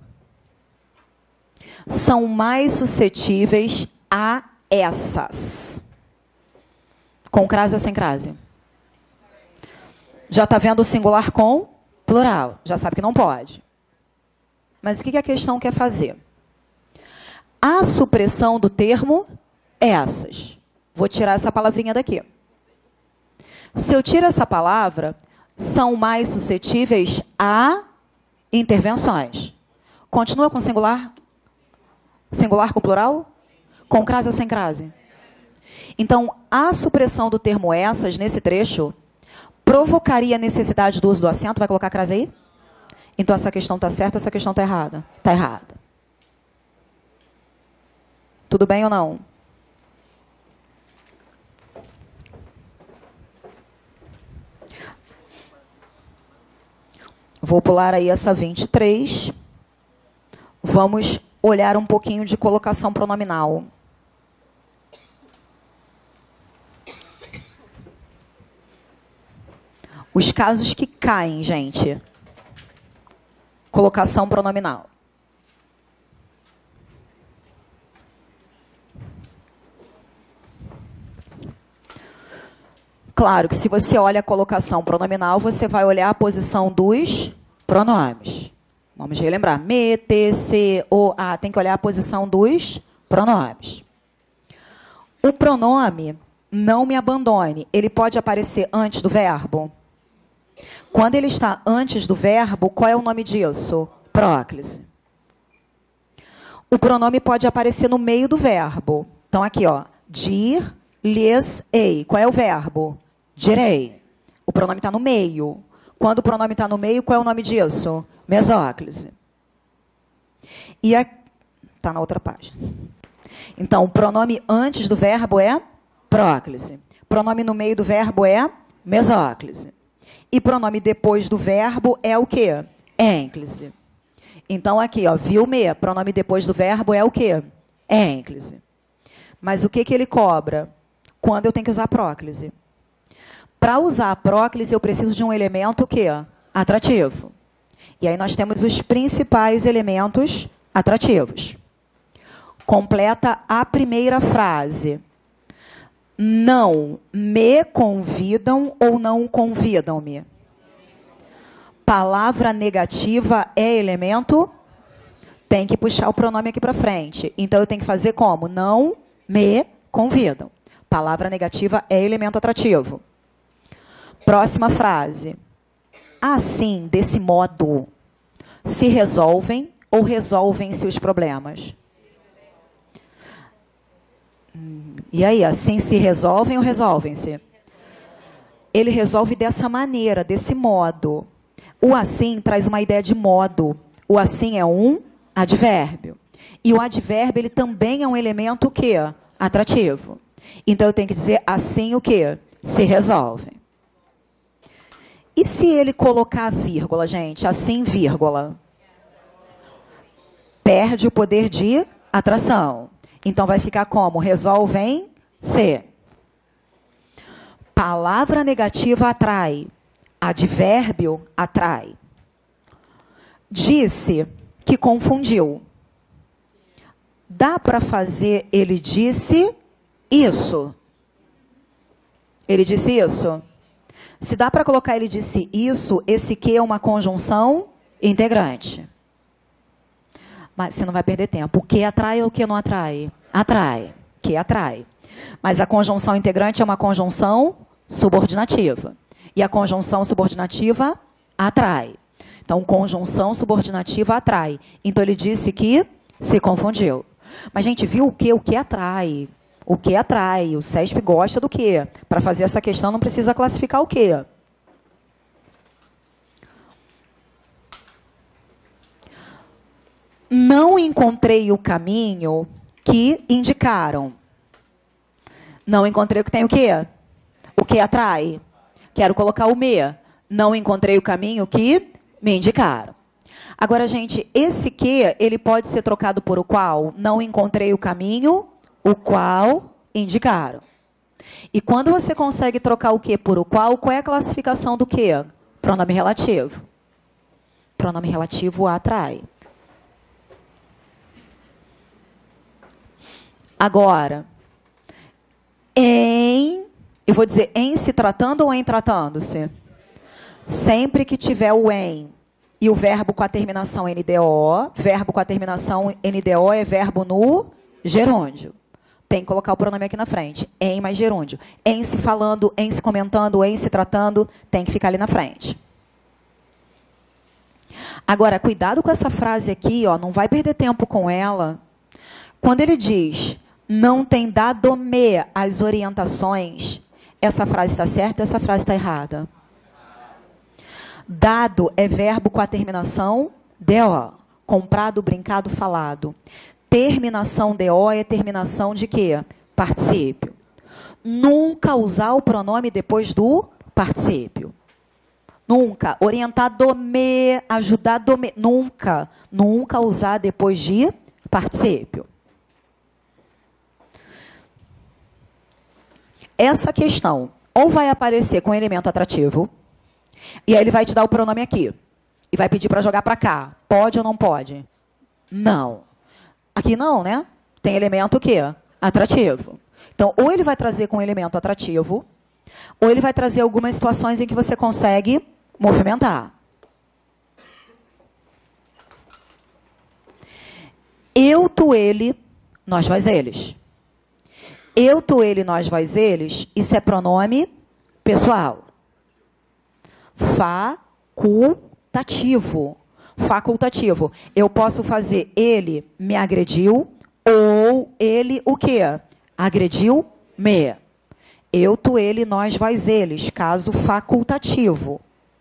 São mais suscetíveis a essas. Com crase ou sem crase? Já está vendo o singular com plural. Já sabe que não pode. Mas o que a questão quer fazer? A supressão do termo essas. Vou tirar essa palavrinha daqui. Se eu tiro essa palavra, são mais suscetíveis a intervenções. Continua com singular? Singular com plural? Com crase ou sem crase? Então, a supressão do termo essas, nesse trecho, provocaria a necessidade do uso do acento. Vai colocar crase aí? Então, essa questão está certa, essa questão está errada? Está errada. Tudo bem ou não? Vou pular aí essa 23. Vamos olhar um pouquinho de colocação pronominal. Os casos que caem, gente. Colocação pronominal. Claro que se você olha a colocação pronominal, você vai olhar a posição dos pronomes. Vamos relembrar. Me, te, se, o, a. Tem que olhar a posição dos pronomes. O pronome não me abandone. Ele pode aparecer antes do verbo? Quando ele está antes do verbo, qual é o nome disso? Próclise. O pronome pode aparecer no meio do verbo. Então, aqui, ó, dir-lhes-ei. Qual é o verbo? Direi. O pronome está no meio. Quando o pronome está no meio, qual é o nome disso? Mesóclise. E está na outra página. Então, o pronome antes do verbo é próclise. Pronome no meio do verbo é mesóclise. E pronome depois do verbo é o quê? Ênclise. Então, aqui, ó, viu-me, pronome depois do verbo é o quê? Ênclise. Mas o que ele cobra? Quando eu tenho que usar próclise. Para usar a próclise, eu preciso de um elemento o quê? Atrativo. E aí nós temos os principais elementos atrativos. Completa a primeira frase. Não me convidam ou não convidam-me? Palavra negativa é elemento? Tem que puxar o pronome aqui para frente. Então, eu tenho que fazer como? Não me convidam. Palavra negativa é elemento atrativo. Próxima frase. Assim, desse modo, se resolvem ou resolvem-se os problemas? E aí, assim se resolvem ou resolvem-se? Ele resolve dessa maneira, desse modo. O assim traz uma ideia de modo. O assim é um advérbio. E o advérbio, ele também é um elemento o quê? Atrativo. Então, eu tenho que dizer assim o quê? Se resolvem. E se ele colocar vírgula, gente? Assim, vírgula. Perde o poder de atração. Então, vai ficar como? Resolvem-se. Palavra negativa atrai. Advérbio atrai. Disse que confundiu. Dá para fazer ele disse isso? Ele disse isso? Se dá para colocar ele disse isso, esse que é uma conjunção integrante. Mas você não vai perder tempo. O que atrai ou o que não atrai? Atrai. Que atrai. Mas a conjunção integrante é uma conjunção subordinativa. E a conjunção subordinativa atrai. Então, conjunção subordinativa atrai. Então, ele disse que se confundiu. Mas, gente, viu o que? O que atrai? O que atrai? O CESP gosta do quê? Para fazer essa questão, não precisa classificar o quê? Não encontrei o caminho que indicaram. Não encontrei o que tem o quê? O que atrai? Quero colocar o me. Não encontrei o caminho que me indicaram. Agora, gente, esse que, ele pode ser trocado por o qual? Não encontrei o caminho, o qual indicaram. E quando você consegue trocar o que por o qual é a classificação do que? Pronome relativo. Pronome relativo atrai. Agora, eu vou dizer em se tratando ou em tratando-se? Sempre que tiver o em e o verbo com a terminação NDO, verbo com a terminação NDO é verbo no gerúndio. Tem que colocar o pronome aqui na frente. Em mais gerúndio. Em se falando, em se comentando, em se tratando, tem que ficar ali na frente. Agora, cuidado com essa frase aqui, ó, não vai perder tempo com ela. Quando ele diz, não tem dado-me as orientações, essa frase está certa ou essa frase está errada? Dado é verbo com a terminação DO. Comprado, brincado, falado. Terminação DO é terminação de quê? Particípio. Nunca usar o pronome depois do particípio. Nunca. Orientado-me, ajudado-me. Nunca. Nunca usar depois de particípio. Essa questão ou vai aparecer com elemento atrativo, e aí ele vai te dar o pronome aqui, e vai pedir para jogar para cá. Pode ou não pode? Não. Aqui não, né? Tem elemento o quê? Atrativo. Então, ou ele vai trazer com elemento atrativo, ou ele vai trazer algumas situações em que você consegue movimentar. Eu, tu, ele, nós, vós, eles. Eu, tu, ele, nós, vós, eles, isso é pronome pessoal. facultativo. Facultativo. Eu posso fazer ele me agrediu ou ele o quê? Agrediu-me. Eu, tu, ele, nós, vós, eles. Caso facultativo.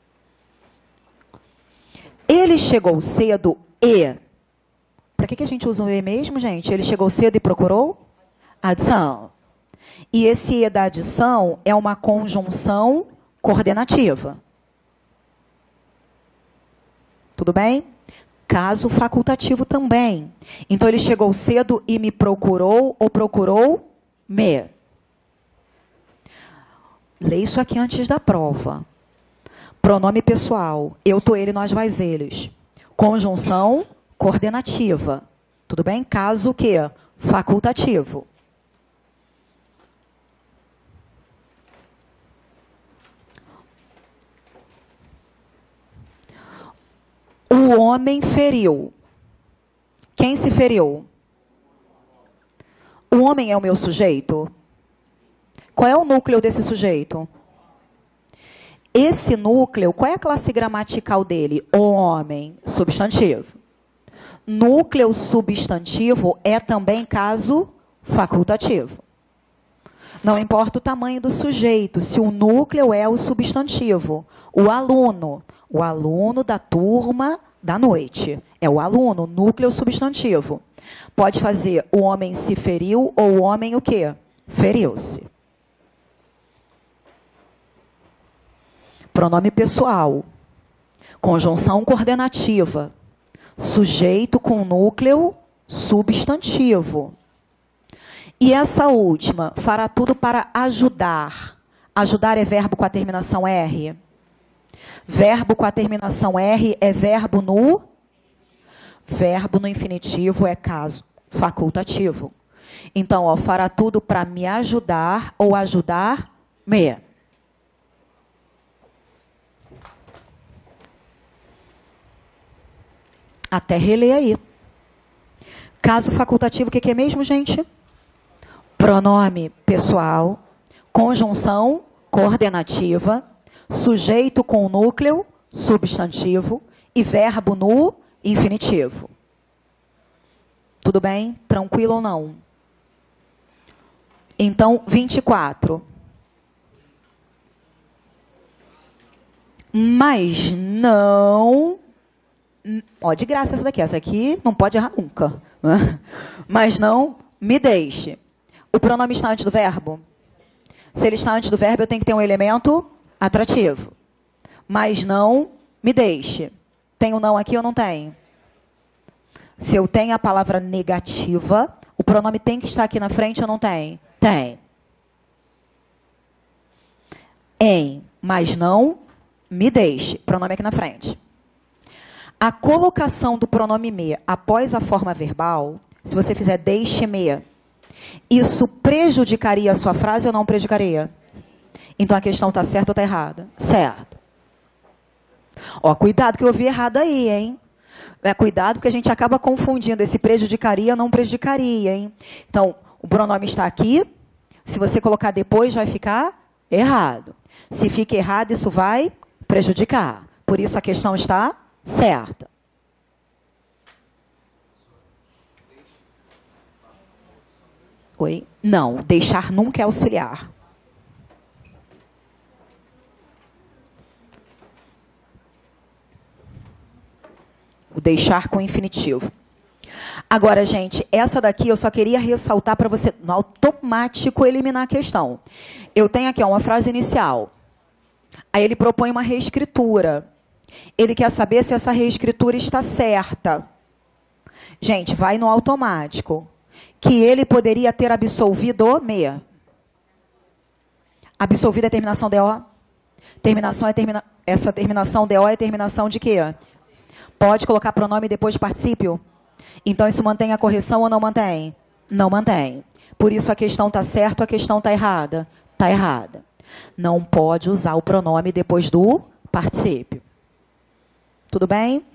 Ele chegou cedo e... Para que a gente usa o e mesmo, gente? Ele chegou cedo e procurou? Adição. E esse e da adição é uma conjunção coordenativa. Tudo bem? Caso facultativo também. Então, ele chegou cedo e me procurou ou procurou-me. Lê isso aqui antes da prova. Pronome pessoal. Eu, tu, ele, nós, vós, eles. Conjunção coordenativa. Tudo bem? Caso o quê? Facultativo. O homem feriu. Quem se feriu? O homem é o meu sujeito? Qual é o núcleo desse sujeito? Esse núcleo, qual é a classe gramatical dele? O homem, substantivo. Núcleo substantivo é também caso facultativo. Não importa o tamanho do sujeito, se o núcleo é o substantivo. O aluno da turma da noite. É o aluno, núcleo substantivo. Pode fazer o homem se feriu ou o homem o quê? Feriu-se. Pronome pessoal. Conjunção coordenativa. Sujeito com núcleo substantivo. E essa última, fará tudo para ajudar. Ajudar é verbo com a terminação R? Verbo com a terminação R é verbo no infinitivo é caso facultativo. Então, ó, fará tudo para me ajudar ou ajudar-me. Até reler aí. Caso facultativo, o que é mesmo, gente? Pronome pessoal, conjunção coordenativa, sujeito com núcleo substantivo e verbo no infinitivo. Tudo bem? Tranquilo ou não? Então, 24. Mas não... Ó, de graça essa daqui. Essa aqui não pode errar nunca. Né? Mas não me deixe. O pronome está antes do verbo? Se ele está antes do verbo, eu tenho que ter um elemento atrativo. Mas não me deixe. Tem um não aqui ou não tem? Se eu tenho a palavra negativa, o pronome tem que estar aqui na frente ou não tem? Tem. Em, mas não me deixe. Pronome aqui na frente. A colocação do pronome me após a forma verbal, se você fizer deixe-me, isso prejudicaria a sua frase ou não prejudicaria? Então, a questão está certa ou está errada? Certo. Ó, cuidado que eu ouvi errado aí, hein? Cuidado que a gente acaba confundindo esse prejudicaria ou não prejudicaria, hein? Então, o pronome está aqui. Se você colocar depois, vai ficar errado. Se fica errado, isso vai prejudicar. Por isso, a questão está certa. Oi? Não, deixar nunca é auxiliar. O deixar com infinitivo. Agora, gente, essa daqui eu só queria ressaltar para você, no automático, eliminar a questão. Eu tenho aqui ó, uma frase inicial. Aí ele propõe uma reescritura. Ele quer saber se essa reescritura está certa. Gente, vai no automático. Que ele poderia ter absolvido me. Absolvido é terminação DO? Essa terminação DO é terminação de quê? Pode colocar pronome depois de particípio? Então, isso mantém a correção ou não mantém? Não mantém. Por isso, a questão está certa ou a questão está errada? Está errada. Não pode usar o pronome depois do particípio. Tudo bem?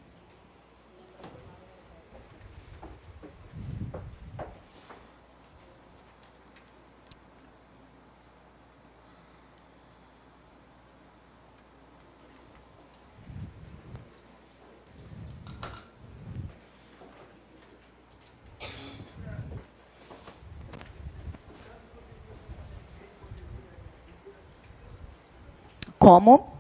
Como?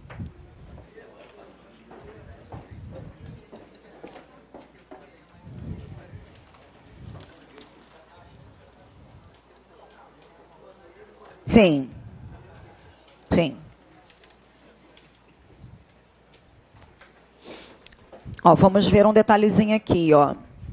Sim. Sim. Ó, vamos ver um detalhezinho aqui, ó.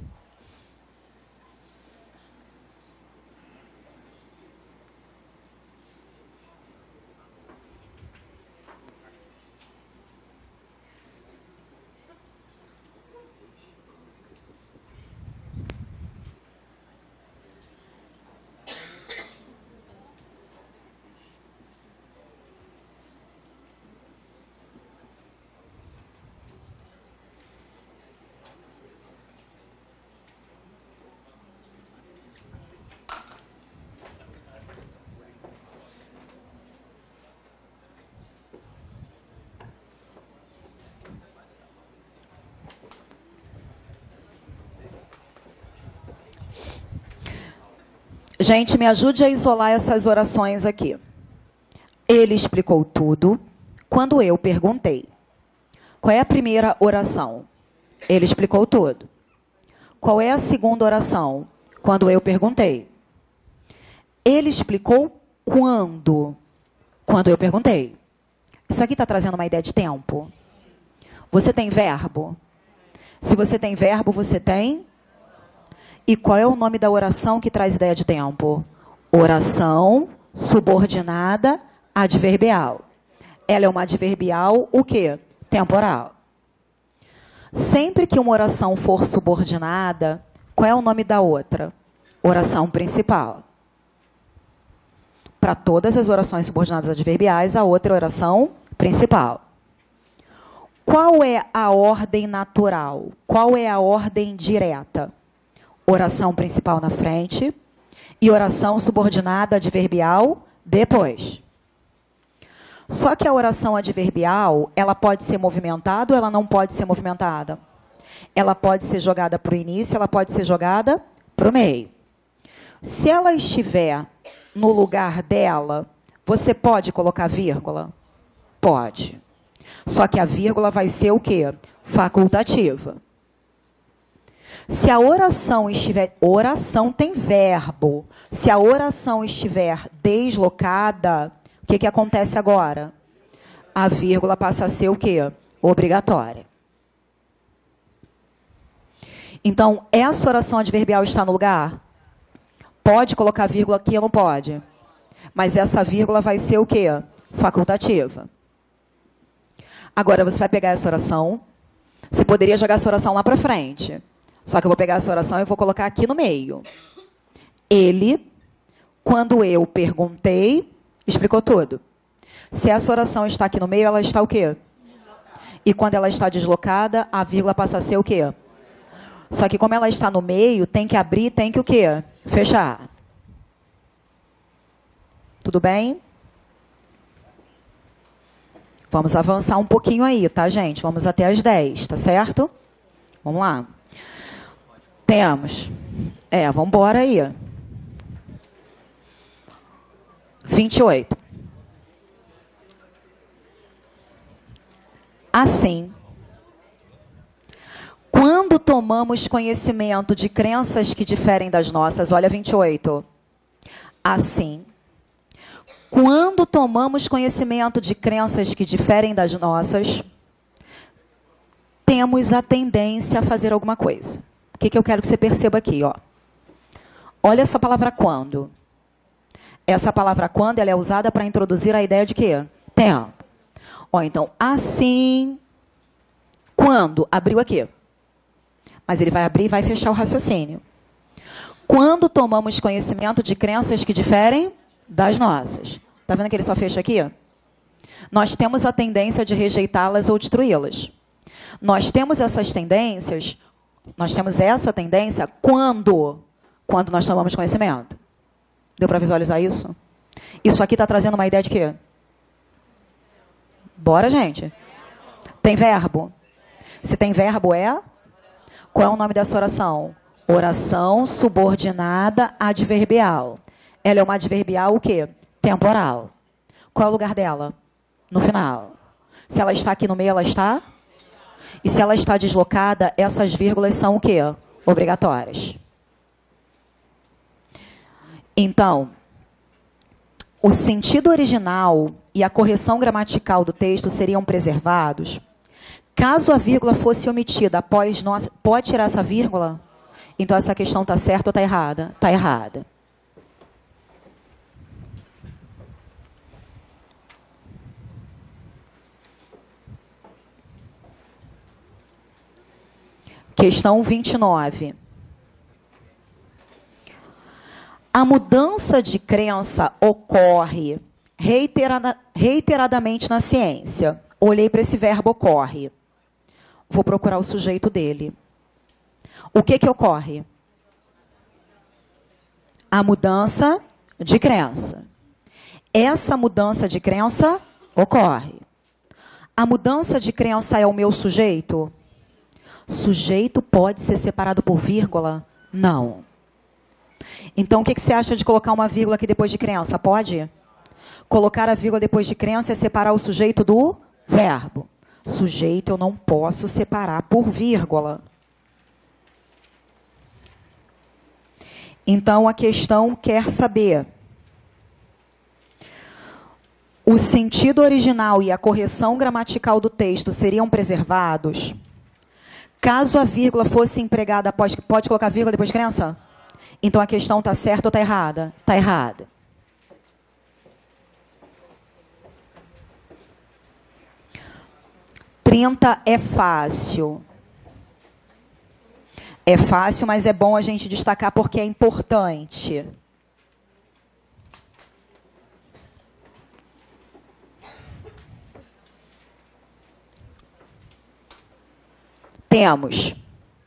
Gente, me ajude a isolar essas orações aqui. Ele explicou tudo quando eu perguntei. Qual é a primeira oração? Ele explicou tudo. Qual é a segunda oração? Quando eu perguntei. Ele explicou quando? Quando eu perguntei. Isso aqui está trazendo uma ideia de tempo. Você tem verbo? Se você tem verbo, você tem... E qual é o nome da oração que traz ideia de tempo? Oração subordinada adverbial. Ela é uma adverbial, o quê? Temporal. Sempre que uma oração for subordinada, qual é o nome da outra? Oração principal. Para todas as orações subordinadas adverbiais, a outra é oração principal. Qual é a ordem natural? Qual é a ordem direta? Oração principal na frente e oração subordinada adverbial depois. Só que a oração adverbial, ela pode ser movimentada ou ela não pode ser movimentada? Ela pode ser jogada para o início, ela pode ser jogada para o meio. Se ela estiver no lugar dela, você pode colocar vírgula? Pode. Só que a vírgula vai ser o quê? Facultativa. Se a oração estiver... Oração tem verbo. Se a oração estiver deslocada, o que acontece agora? A vírgula passa a ser o quê? Obrigatória. Então, essa oração adverbial está no lugar? Pode colocar vírgula aqui ou não pode? Mas essa vírgula vai ser o quê? Facultativa. Agora, você vai pegar essa oração. Você poderia jogar essa oração lá para frente. Só que eu vou pegar essa oração e vou colocar aqui no meio. Ele, quando eu perguntei, explicou tudo. Se essa oração está aqui no meio, ela está o quê? E quando ela está deslocada, a vírgula passa a ser o quê? Só que como ela está no meio, tem que abrir, tem que o quê? Fechar. Tudo bem? Vamos avançar um pouquinho aí, tá, gente? Vamos até as 10, tá certo? Vamos lá. Temos. Vamos embora aí. 28. Assim, quando tomamos conhecimento de crenças que diferem das nossas, olha 28. Assim, quando tomamos conhecimento de crenças que diferem das nossas, temos a tendência a fazer alguma coisa. O que eu quero que você perceba aqui, ó? Olha essa palavra quando. Essa palavra quando, ela é usada para introduzir a ideia de quê? Tempo. Ó, então, assim, quando, abriu aqui. Mas ele vai abrir e vai fechar o raciocínio. Quando tomamos conhecimento de crenças que diferem das nossas. Está vendo que ele só fecha aqui? Nós temos a tendência de rejeitá-las ou destruí-las. Nós temos essas tendências, nós temos essa tendência quando nós tomamos conhecimento. Deu para visualizar isso? Isso aqui está trazendo uma ideia de quê? Bora, gente. Tem verbo? Se tem verbo, é? Qual é o nome dessa oração? Oração subordinada adverbial. Ela é uma adverbial o quê? Temporal. Qual é o lugar dela? no final. Se ela está aqui no meio, ela está? E se ela está deslocada, essas vírgulas são o quê? Obrigatórias. Então, o sentido original e a correção gramatical do texto seriam preservados caso a vírgula fosse omitida após nós. Pode tirar essa vírgula? Então, essa questão está certa ou está errada? Está errada. Questão 29. A mudança de crença ocorre reiteradamente na ciência. Olhei para esse verbo ocorre. Vou procurar o sujeito dele. O que ocorre? A mudança de crença. Essa mudança de crença ocorre. A mudança de crença é o meu sujeito? Sujeito pode ser separado por vírgula? Não. Então, o que você acha de colocar uma vírgula aqui depois de crença? Pode? Colocar a vírgula depois de crença é separar o sujeito do verbo. Sujeito eu não posso separar por vírgula. Então, a questão quer saber: o sentido original e a correção gramatical do texto seriam preservados caso a vírgula fosse empregada após... Pode colocar vírgula depois de crença? Então, a questão está certa ou está errada? Está errada. Trinta é fácil. É fácil, mas é bom a gente destacar porque é importante. Temos.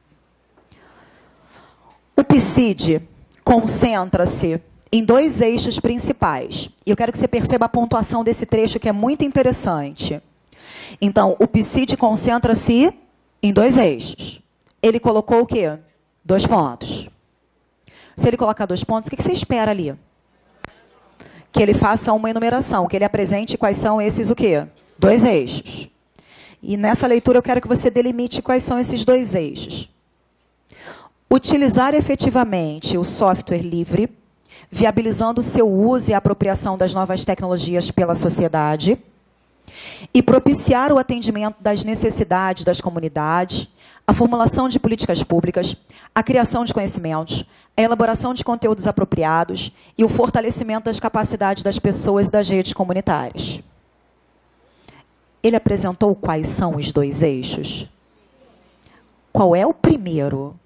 O PSID concentra-se em dois eixos principais. E eu quero que você perceba a pontuação desse trecho, que é muito interessante. Então, o PSID concentra-se em dois eixos. Ele colocou o quê? 2 pontos. Se ele colocar 2 pontos, o que você espera ali? Que ele faça uma enumeração, que ele apresente quais são esses o quê? 2 eixos. E nessa leitura eu quero que você delimite quais são esses 2 eixos. Utilizar efetivamente o software livre, viabilizando o seu uso e a apropriação das novas tecnologias pela sociedade, e propiciar o atendimento das necessidades das comunidades, a formulação de políticas públicas, a criação de conhecimentos, a elaboração de conteúdos apropriados e o fortalecimento das capacidades das pessoas e das redes comunitárias. Ele apresentou quais são os 2 eixos? Qual é o primeiro?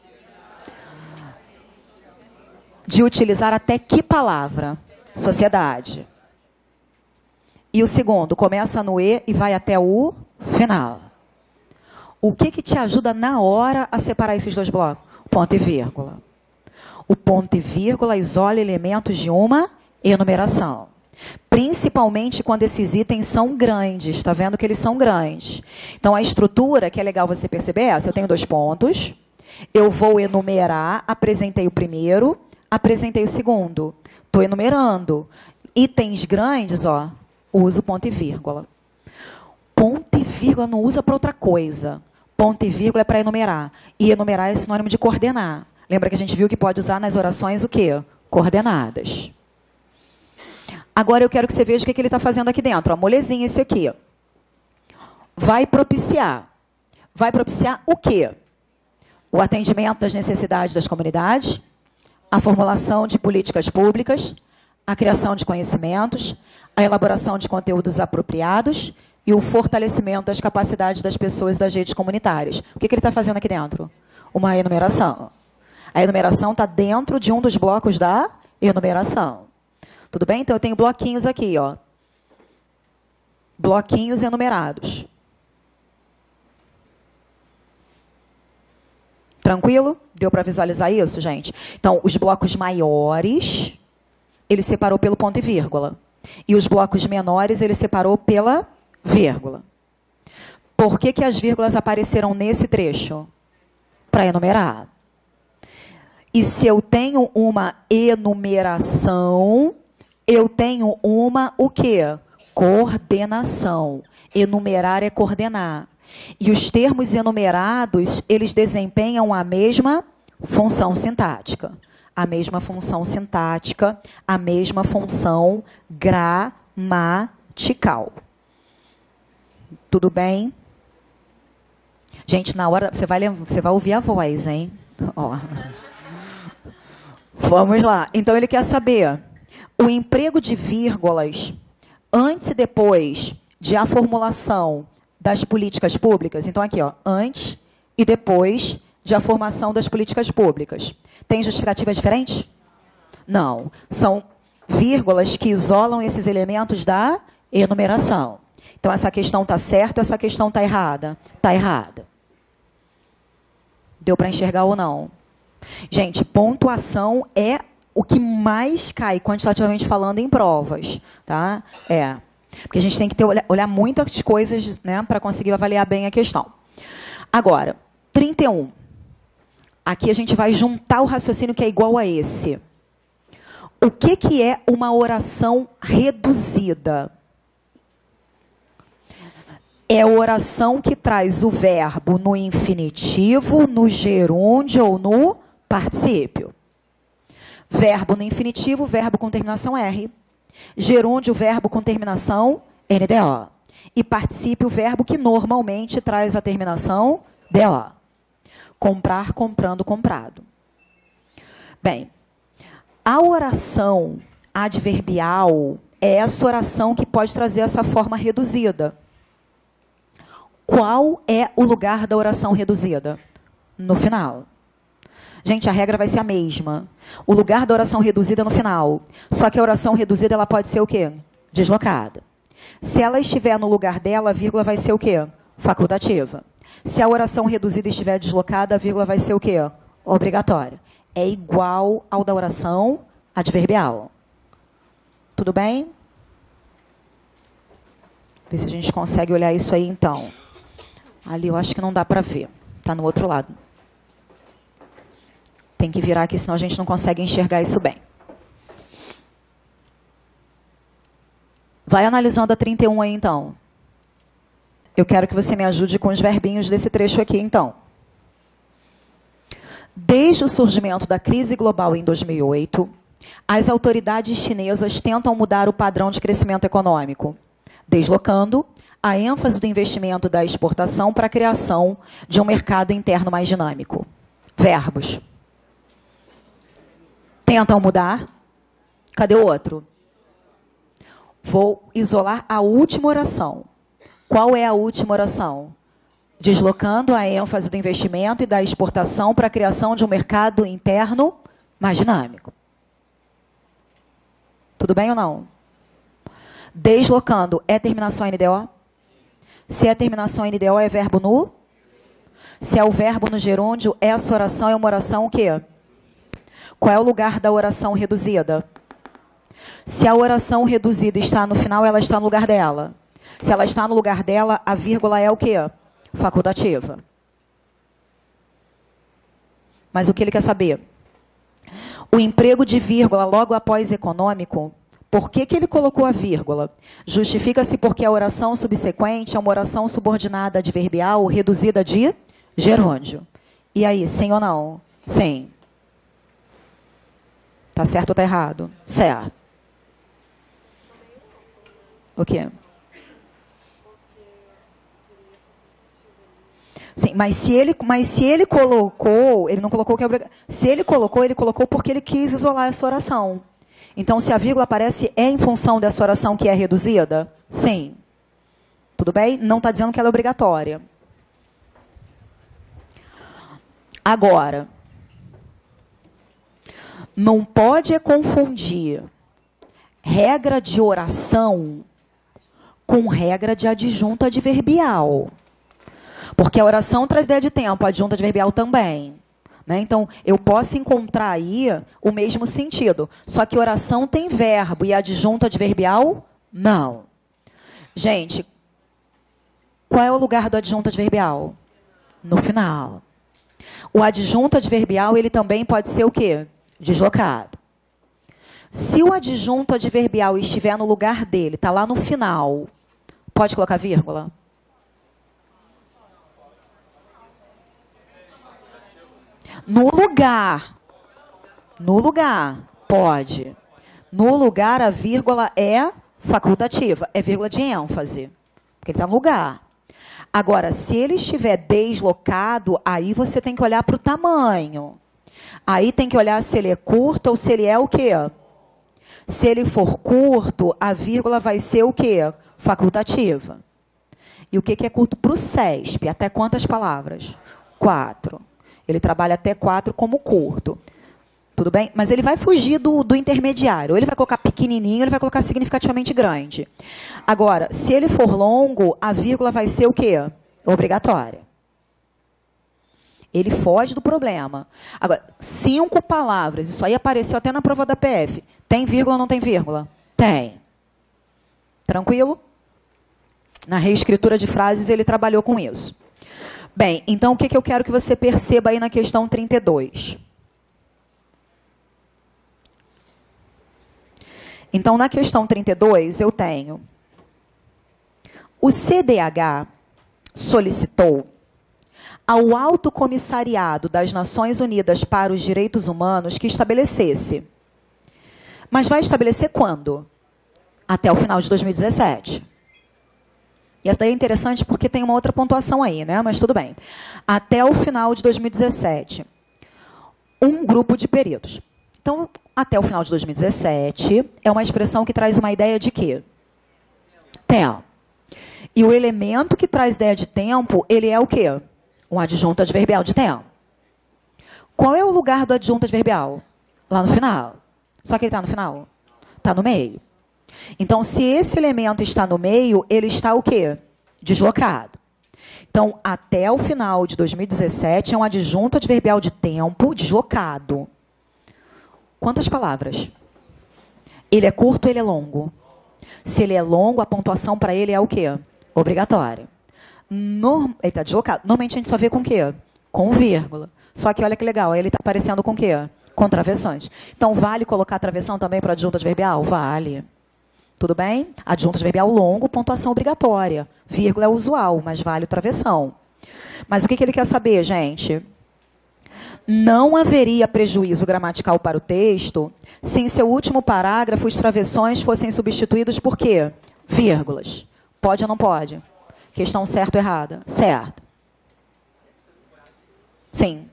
De utilizar até que palavra? Sociedade. E o segundo, começa no E e vai até o final. O que te ajuda na hora a separar esses 2 blocos? Ponto e vírgula. O ponto e vírgula isola elementos de uma enumeração. Principalmente quando esses itens são grandes. Está vendo que eles são grandes? Então, a estrutura, que é legal você perceber, é essa. Eu tenho 2 pontos. Eu vou enumerar. Apresentei o primeiro. Apresentei o segundo. Estou enumerando. Itens grandes, ó, uso ponto e vírgula. Ponto e vírgula não usa para outra coisa. Ponto e vírgula é para enumerar. E enumerar é sinônimo de coordenar. Lembra que a gente viu que pode usar nas orações o quê? Coordenadas. Agora eu quero que você veja o que ele está fazendo aqui dentro. Ó, molezinha esse aqui. Vai propiciar. Vai propiciar o quê? O atendimento das necessidades das comunidades, a formulação de políticas públicas, a criação de conhecimentos, a elaboração de conteúdos apropriados e o fortalecimento das capacidades das pessoas e das redes comunitárias. O que ele está fazendo aqui dentro? Uma enumeração. A enumeração está dentro de um dos blocos da enumeração. Tudo bem? Então, eu tenho bloquinhos aqui, ó. Bloquinhos enumerados. Tranquilo? Deu para visualizar isso, gente? Então, os blocos maiores, ele separou pelo ponto e vírgula. E os blocos menores, ele separou pela vírgula. Por que as vírgulas apareceram nesse trecho? Para enumerar. E se eu tenho uma enumeração, eu tenho uma, o quê? Coordenação. Enumerar é coordenar. E os termos enumerados, eles desempenham a mesma função sintática. A mesma função sintática, a mesma função gramatical. Tudo bem? Gente, na hora, você vai ouvir a voz, hein? Ó. Vamos lá. Então, ele quer saber o emprego de vírgulas antes e depois de a formulação das políticas públicas. Então, aqui, ó, antes e depois de a formação das políticas públicas. Tem justificativas diferentes? Não. São vírgulas que isolam esses elementos da enumeração. Então, essa questão está certa, essa questão está errada? Está errada. Deu para enxergar ou não? Gente, pontuação é o que mais cai, quantitativamente falando, em provas. Tá? Porque a gente tem que olhar muitas coisas, né, para conseguir avaliar bem a questão. Agora, 31. Aqui a gente vai juntar o raciocínio que é igual a esse. O que é uma oração reduzida? É a oração que traz o verbo no infinitivo, no gerúndio ou no particípio. Verbo no infinitivo, verbo com terminação R. Gerúndio, verbo com terminação NDO. E particípio, verbo que normalmente traz a terminação DO. Comprar, comprando, comprado. Bem, a oração adverbial é essa oração que pode trazer essa forma reduzida. Qual é o lugar da oração reduzida? No final. Gente, a regra vai ser a mesma. O lugar da oração reduzida é no final. Só que a oração reduzida ela pode ser o quê? Deslocada. Se ela estiver no lugar dela, a vírgula vai ser o quê? Facultativa. Se a oração reduzida estiver deslocada, a vírgula vai ser o quê? Obrigatória. É igual ao da oração adverbial. Tudo bem? Ver se a gente consegue olhar isso aí, então. Ali eu acho que não dá para ver. Está no outro lado. Tem que virar aqui, senão a gente não consegue enxergar isso bem. Vai analisando a 31 aí, então. Eu quero que você me ajude com os verbinhos desse trecho aqui, então. Desde o surgimento da crise global em 2008, as autoridades chinesas tentam mudar o padrão de crescimento econômico, deslocando a ênfase do investimento da exportação para a criação de um mercado interno mais dinâmico. Verbos. Tentam mudar. Cadê o outro? Vou isolar a última oração. Qual é a última oração? Deslocando a ênfase do investimento e da exportação para a criação de um mercado interno mais dinâmico. Tudo bem ou não? Deslocando é terminação NDO? Se é terminação NDO, é verbo no? Se é o verbo no gerúndio, essa oração é uma oração o quê? Qual é o lugar da oração reduzida? Se a oração reduzida está no final, ela está no lugar dela. Se ela está no lugar dela, a vírgula é o quê? Facultativa. Mas o que ele quer saber? O emprego de vírgula logo após econômico, por que ele colocou a vírgula? Justifica-se porque a oração subsequente é uma oração subordinada adverbial reduzida de gerúndio. E aí, sim ou não? Sim. Tá certo ou tá errado? Certo. O quê? Sim, mas se ele colocou, ele não colocou que é obrigatório. Se ele colocou porque ele quis isolar essa oração. Então, se a vírgula aparece, é em função dessa oração que é reduzida? Sim. Tudo bem? Não está dizendo que ela é obrigatória. Agora, não pode confundir regra de oração com regra de adjunto adverbial. Porque a oração traz ideia de tempo, a adjunto adverbial também. Né? Então, eu posso encontrar aí o mesmo sentido. Só que oração tem verbo e adjunto adverbial, não. Gente, qual é o lugar do adjunto adverbial? No final. O adjunto adverbial, ele também pode ser o quê? Deslocado. Se o adjunto adverbial estiver no lugar dele, está lá no final, pode colocar vírgula? No lugar. No lugar, pode. No lugar, a vírgula é facultativa, é vírgula de ênfase, porque ele está no lugar. Agora, se ele estiver deslocado, aí você tem que olhar para o tamanho. Aí tem que olhar se ele é curto ou se ele é o quê? Se ele for curto, a vírgula vai ser o quê? Facultativa. E o que é curto para o CESP? Até quantas palavras? 4. Ele trabalha até 4 como curto. Tudo bem? Mas ele vai fugir do intermediário. Ou ele vai colocar pequenininho, ou ele vai colocar significativamente grande. Agora, se ele for longo, a vírgula vai ser o quê? Obrigatória. Ele foge do problema. Agora, 5 palavras, isso aí apareceu até na prova da PF. Tem vírgula ou não tem vírgula? Tem. Tranquilo? Na reescritura de frases, ele trabalhou com isso. Bem, então, o que eu quero que você perceba aí na questão 32? Então, na questão 32, eu tenho... O CDH solicitou ao Alto Comissariado das Nações Unidas para os Direitos Humanos que estabelecesse. Mas vai estabelecer quando? Até o final de 2017. E essa daí é interessante porque tem uma outra pontuação aí, né? Mas tudo bem. Até o final de 2017. Um grupo de peritos. Então, até o final de 2017, é uma expressão que traz uma ideia de quê? Tempo. E o elemento que traz ideia de tempo, ele é o quê? Um adjunto adverbial de tempo. Qual é o lugar do adjunto adverbial? Lá no final. Só que ele está no final? Está no meio. Então, se esse elemento está no meio, ele está o quê? Deslocado. Então, até o final de 2017, é um adjunto adverbial de tempo deslocado. Quantas palavras? Ele é curto ou ele é longo? Se ele é longo, a pontuação para ele é o quê? Obrigatória. Ele está deslocado. Normalmente a gente só vê com o quê? Com vírgula. Só que olha que legal, ele está aparecendo com o quê? Com travessões. Então, vale colocar travessão também para adjunto adverbial? Vale. Tudo bem? Adjunto adverbial longo, pontuação obrigatória. Vírgula é usual, mas vale o travessão. Mas o que ele quer saber, gente? Não haveria prejuízo gramatical para o texto se em seu último parágrafo os travessões fossem substituídos por quê? Vírgulas. Pode ou não pode? Questão certa ou errada? Certa. Sim.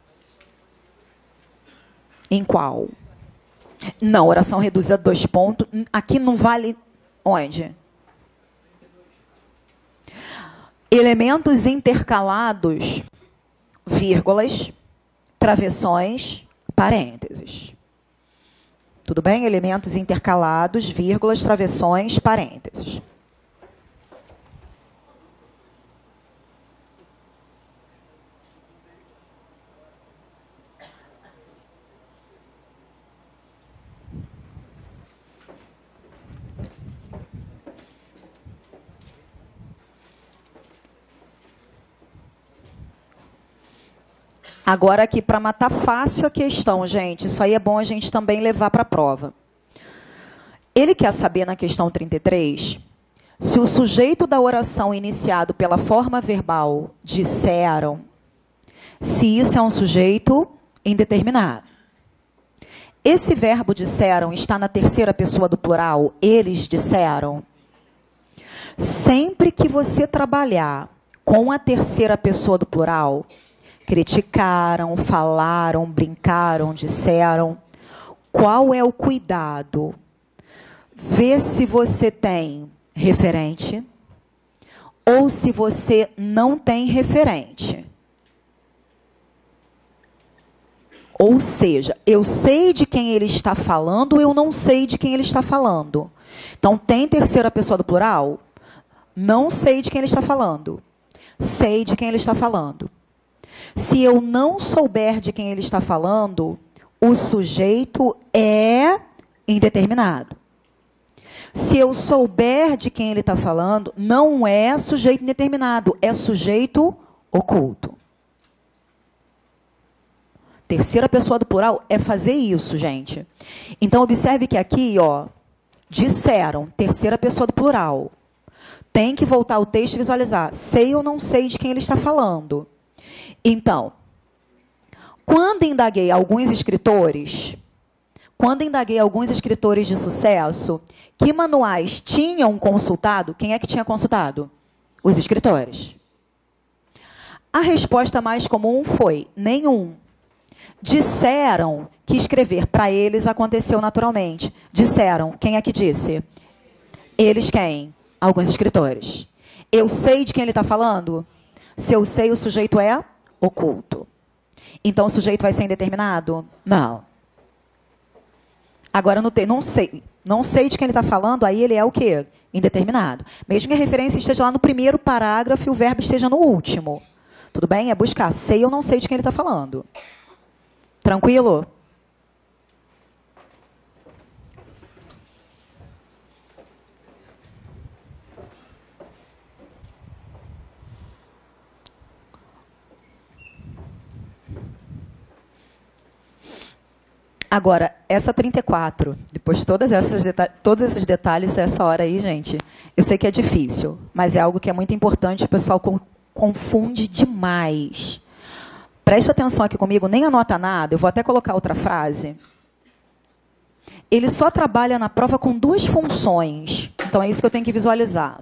Em qual? Não, oração reduzida a 2 pontos. Aqui não vale onde? Elementos intercalados, vírgulas, travessões, parênteses. Tudo bem? Elementos intercalados, vírgulas, travessões, parênteses. Agora, aqui, para matar fácil a questão, gente, isso aí é bom a gente também levar para a prova. Ele quer saber, na questão 33, se o sujeito da oração iniciado pela forma verbal disseram, se isso é um sujeito indeterminado. Esse verbo disseram está na terceira pessoa do plural, eles disseram. Sempre que você trabalhar com a terceira pessoa do plural, criticaram, falaram, brincaram, disseram. Qual é o cuidado? Vê se você tem referente ou se você não tem referente. Ou seja, eu sei de quem ele está falando, eu não sei de quem ele está falando. Então, tem terceira pessoa do plural? Não sei de quem ele está falando. Sei de quem ele está falando. Se eu não souber de quem ele está falando, o sujeito é indeterminado. Se eu souber de quem ele está falando, não é sujeito indeterminado, é sujeito oculto. Terceira pessoa do plural é fazer isso, gente. Então, observe que aqui, ó, disseram, terceira pessoa do plural. Tem que voltar ao texto e visualizar. Sei ou não sei de quem ele está falando. Então, quando indaguei alguns escritores de sucesso, que manuais tinham consultado, quem é que tinha consultado? Os escritores. A resposta mais comum foi nenhum. Disseram que escrever para eles aconteceu naturalmente. Disseram, quem é que disse? Eles quem? Alguns escritores. Eu sei de quem ele está falando? Se eu sei, o sujeito é oculto. Então, o sujeito vai ser indeterminado? Não. Agora, não sei. Não sei de quem ele está falando, aí ele é o quê? Indeterminado. Mesmo que a referência esteja lá no primeiro parágrafo e o verbo esteja no último. Tudo bem? É buscar. Sei ou não sei de quem ele está falando. Tranquilo? Agora, essa 34, depois de todos esses detalhes, essa hora aí, gente, eu sei que é difícil, mas é algo que é muito importante, o pessoal confunde demais. Preste atenção aqui comigo, nem anota nada, eu vou até colocar outra frase. Ele só trabalha na prova com duas funções, então é isso que eu tenho que visualizar.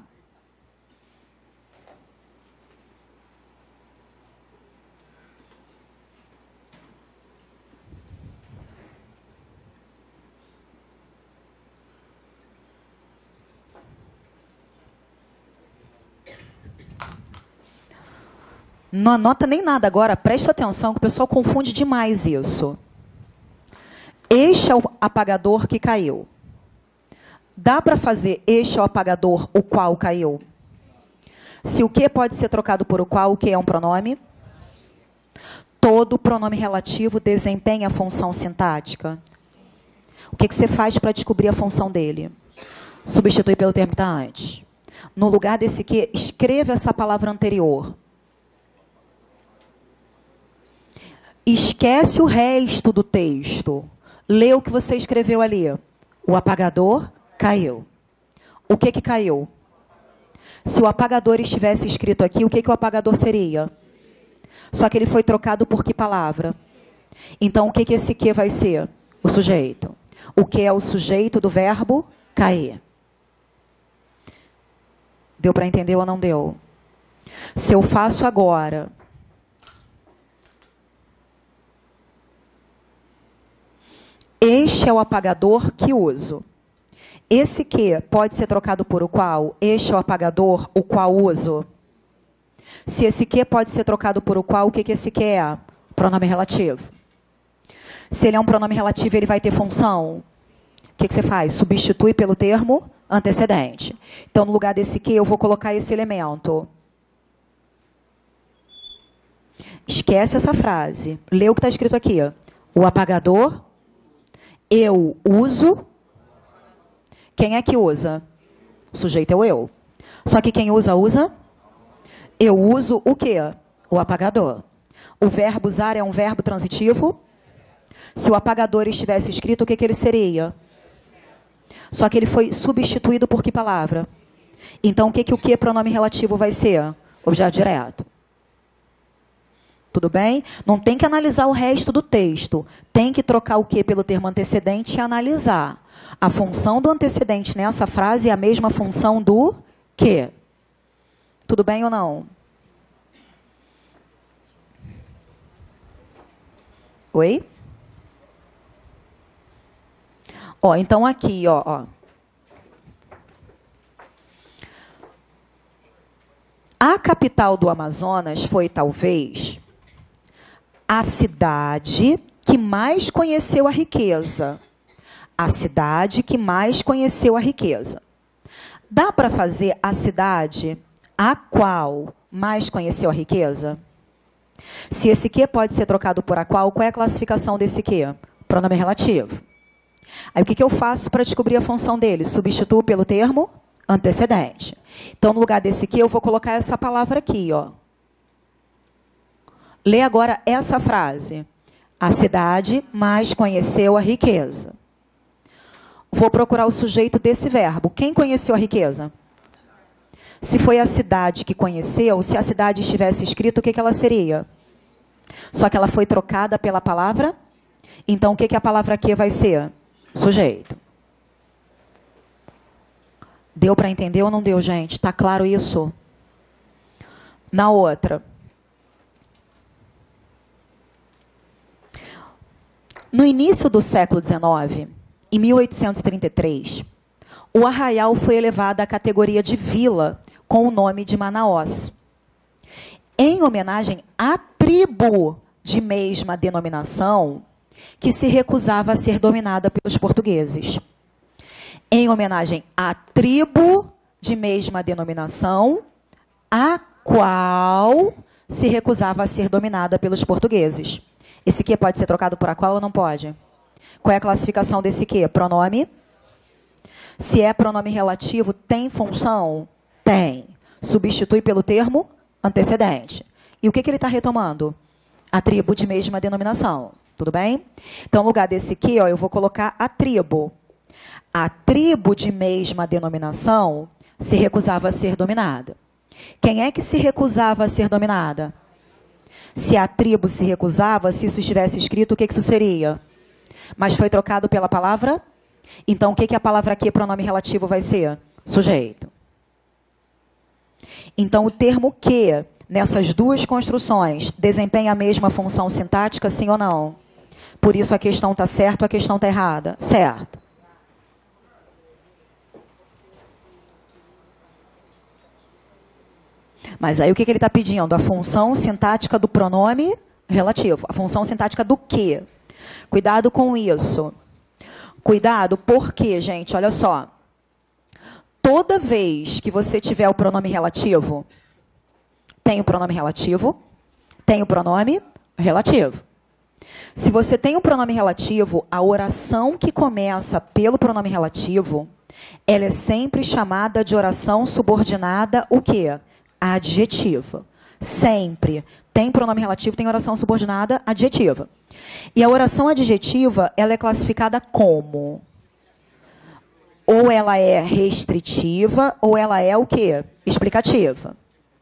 Não anota nem nada agora, preste atenção, que o pessoal confunde demais isso. Este é o apagador que caiu. Dá para fazer este é o apagador, o qual caiu? Se o que pode ser trocado por o qual, o que é um pronome? Todo pronome relativo desempenha a função sintática. O que você faz para descobrir a função dele? Substitui pelo termo que está antes. No lugar desse que, escreva essa palavra anterior. Esquece o resto do texto. Lê o que você escreveu ali. O apagador caiu. O que caiu? Se o apagador estivesse escrito aqui, o que o apagador seria? Só que ele foi trocado por que palavra? Então, o que esse que vai ser? O sujeito. O que é o sujeito do verbo cair? Deu para entender ou não deu? Se eu faço agora... Este é o apagador que uso. Esse que pode ser trocado por o qual? Este é o apagador, o qual uso. Se esse que pode ser trocado por o qual, o que esse que é? Pronome relativo. Se ele é um pronome relativo, ele vai ter função. O que você faz? Substitui pelo termo antecedente. Então, no lugar desse que, eu vou colocar esse elemento. Esquece essa frase. Lê o que está escrito aqui. O apagador... Eu uso. Quem é que usa? O sujeito é o eu. Só que quem usa, usa. Eu uso o quê? O apagador. O verbo usar é um verbo transitivo. Se o apagador estivesse escrito, o que ele seria? Só que ele foi substituído por que palavra? Então, o que pronome relativo vai ser? Objeto direto. Tudo bem? Não tem que analisar o resto do texto. Tem que trocar o que pelo termo antecedente e analisar. A função do antecedente nessa frase é a mesma função do que. Tudo bem ou não? Oi? Ó, então aqui, ó. A capital do Amazonas foi, talvez... a cidade que mais conheceu a riqueza. A cidade que mais conheceu a riqueza. Dá para fazer a cidade a qual mais conheceu a riqueza? Se esse que pode ser trocado por a qual é a classificação desse que? Pronome relativo. Aí o que eu faço para descobrir a função dele? Substituo pelo termo antecedente. Então, no lugar desse que, eu vou colocar essa palavra aqui, ó. Lê agora essa frase. a cidade, mas conheceu a riqueza. Vou procurar o sujeito desse verbo. Quem conheceu a riqueza? Se foi a cidade que conheceu, se a cidade estivesse escrito, o que ela seria? Só que ela foi trocada pela palavra. Então, o que a palavra que vai ser? Sujeito. Deu para entender ou não deu, gente? Está claro isso? Na outra. No início do século XIX, em 1833, o Arraial foi elevado à categoria de vila com o nome de Manaós, em homenagem à tribo de mesma denominação que se recusava a ser dominada pelos portugueses. Em homenagem à tribo de mesma denominação, a qual se recusava a ser dominada pelos portugueses. Esse que pode ser trocado por a qual ou não pode? Qual é a classificação desse que? Pronome? Se é pronome relativo, tem função? Tem. Substitui pelo termo antecedente. E o que ele está retomando? A tribo de mesma denominação. Tudo bem? Então, no lugar desse que, ó, eu vou colocar a tribo. A tribo de mesma denominação se recusava a ser dominada. Quem é que se recusava a ser dominada? Se a tribo se recusava, se isso estivesse escrito, o que isso seria? Mas foi trocado pela palavra? Então, o que a palavra aqui, pronome relativo, vai ser? Sujeito. Então, o termo que, nessas duas construções, desempenha a mesma função sintática, sim ou não? Por isso, a questão está certa ou a questão está errada? Certo. Mas aí o que ele está pedindo? A função sintática do pronome relativo. A função sintática do que? Cuidado com isso. Cuidado, porque, gente, olha só. Toda vez que você tiver o pronome relativo, tem o pronome relativo, tem o pronome relativo. Se você tem o pronome relativo, a oração que começa pelo pronome relativo, ela é sempre chamada de oração subordinada, o quê? Adjetiva. Sempre. Tem pronome relativo, tem oração subordinada adjetiva. E a oração adjetiva, ela é classificada como? Ou ela é restritiva, ou ela é o quê? Explicativa.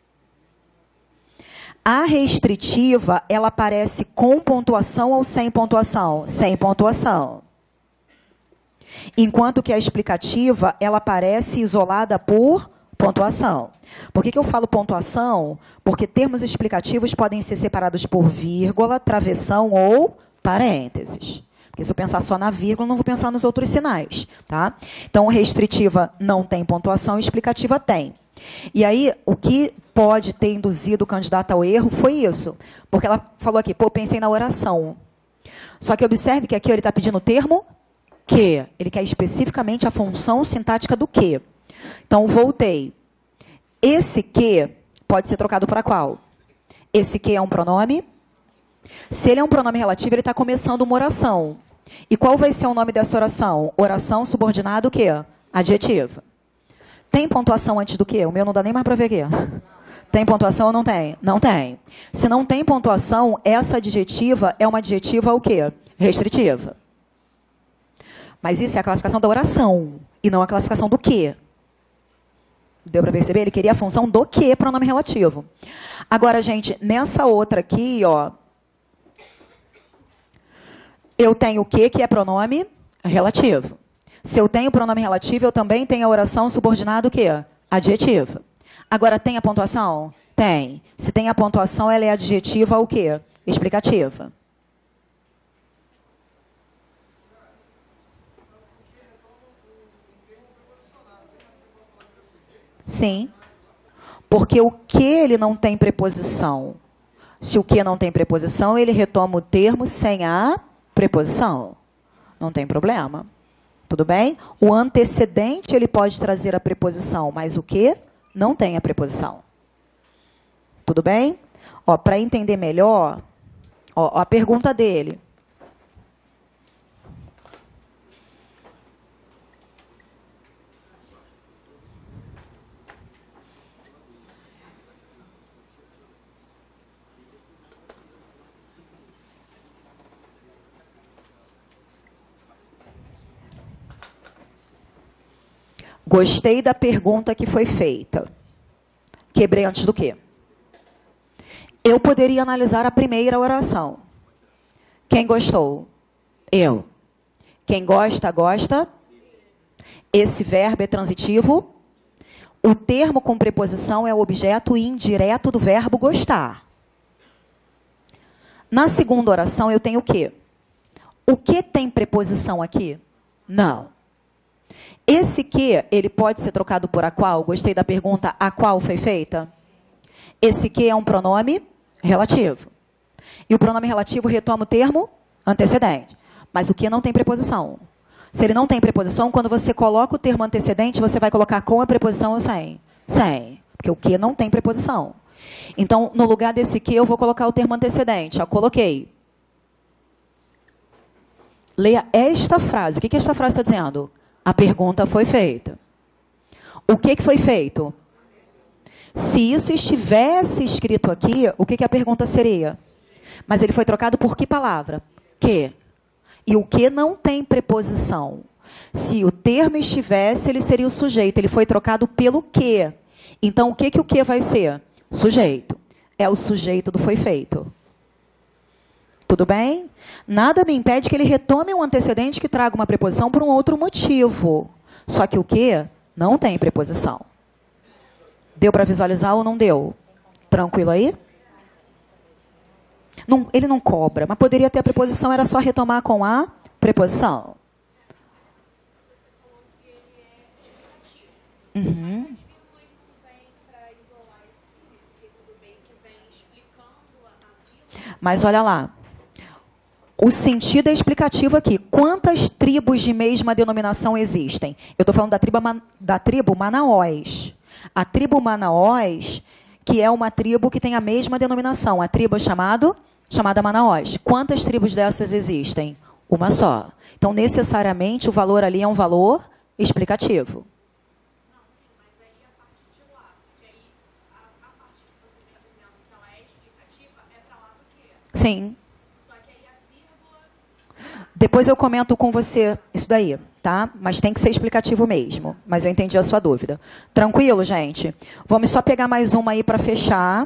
A restritiva, ela aparece com pontuação ou sem pontuação? Sem pontuação. Enquanto que a explicativa, ela aparece isolada por pontuação. Por que eu falo pontuação? Porque termos explicativos podem ser separados por vírgula, travessão ou parênteses. Porque se eu pensar só na vírgula, não vou pensar nos outros sinais. Tá? Então, restritiva não tem pontuação, explicativa tem. E aí, o que pode ter induzido o candidato ao erro foi isso. Porque ela falou aqui, pô, eu pensei na oração. Só que observe que aqui ele está pedindo o termo que. Ele quer especificamente a função sintática do que. Então, voltei. Esse que pode ser trocado para qual? Esse que é um pronome. Se ele é um pronome relativo, ele está começando uma oração. E qual vai ser o nome dessa oração? Oração subordinada o quê? Adjetiva. Tem pontuação antes do quê? O meu não dá nem mais para ver aqui. Tem pontuação ou não tem? Não tem. Se não tem pontuação, essa adjetiva é uma adjetiva o quê? Restritiva. Mas isso é a classificação da oração, e não a classificação do quê. Deu para perceber? Ele queria a função do que, pronome relativo. Agora, gente, nessa outra aqui, ó, eu tenho o que é pronome relativo. Se eu tenho pronome relativo, eu também tenho a oração subordinada o quê? Adjetiva. Agora, tem a pontuação? Tem. Se tem a pontuação, ela é adjetiva o quê? Explicativa. Sim. Porque o que ele não tem preposição. Se o que não tem preposição, ele retoma o termo sem a preposição. Não tem problema. Tudo bem? O antecedente, ele pode trazer a preposição, mas o que não tem a preposição. Tudo bem? Ó, para entender melhor, ó, a pergunta dele. Gostei da pergunta que foi feita. Quebrei antes do quê? Eu poderia analisar a primeira oração. Quem gostou? Eu. Quem gosta, gosta. Esse verbo é transitivo. O termo com preposição é o objeto indireto do verbo gostar. Na segunda oração, eu tenho o quê? O que tem preposição aqui? Não. Esse que, ele pode ser trocado por a qual? Gostei da pergunta, a qual foi feita? Esse que é um pronome relativo. E o pronome relativo retoma o termo antecedente. Mas o que não tem preposição? Se ele não tem preposição, quando você coloca o termo antecedente, você vai colocar com a preposição ou sem? Sem. Porque o que não tem preposição. Então, no lugar desse que, eu vou colocar o termo antecedente. Ó, coloquei. Leia esta frase. O que esta frase está dizendo? A pergunta foi feita. O que foi feito? Se isso estivesse escrito aqui, o que a pergunta seria? Mas ele foi trocado por que palavra? Que. E o que não tem preposição. Se o termo estivesse, ele seria o sujeito. Ele foi trocado pelo que. Então, o que vai ser? Sujeito. É o sujeito do foi feito. Tudo bem? Nada me impede que ele retome um antecedente que traga uma preposição por um outro motivo. Só que o que não tem preposição. Deu para visualizar ou não deu? Tranquilo aí? Não, ele não cobra, mas poderia ter a preposição, era só retomar com a preposição. Uhum. Mas olha lá. O sentido é explicativo aqui. Quantas tribos de mesma denominação existem? Eu estou falando da tribo Manaós. A tribo Manaós, que é uma tribo que tem a mesma denominação. A tribo é chamada Manaós. Quantas tribos dessas existem? Uma só. Então, necessariamente, o valor ali é um valor explicativo. Não, sim, mas aí a partir de lá, porque aí a parte que você vem dizendo que ela é explicativa é para lá do quê? Sim. Só que aí a vírgula... Depois eu comento com você isso daí, tá? Mas tem que ser explicativo mesmo. Mas eu entendi a sua dúvida. Tranquilo, gente? Vamos só pegar mais uma aí para fechar.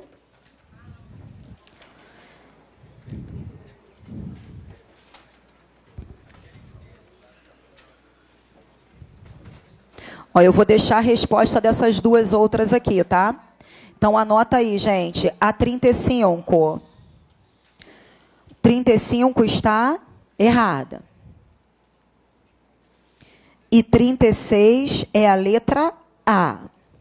Ó, eu vou deixar a resposta dessas duas outras aqui, tá? Então, anota aí, gente. A 35. 35 está errada. E 36 é a letra A.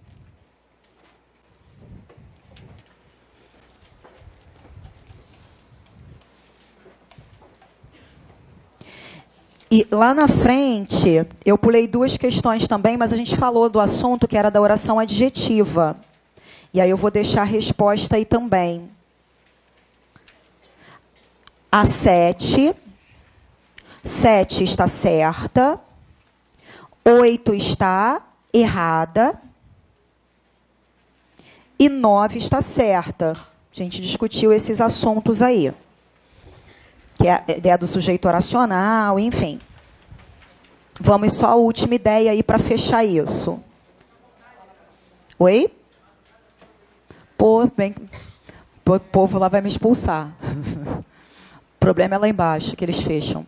E lá na frente, eu pulei duas questões também, mas a gente falou do assunto que era da oração adjetiva. E aí eu vou deixar a resposta aí também. A 7. 7 está certa. 8 está errada. E 9 está certa. A gente discutiu esses assuntos aí. Que é a ideia do sujeito oracional, enfim. Vamos só a última ideia aí para fechar isso. Oi? Pô, bem, o povo lá vai me expulsar. O problema é lá embaixo, que eles fecham.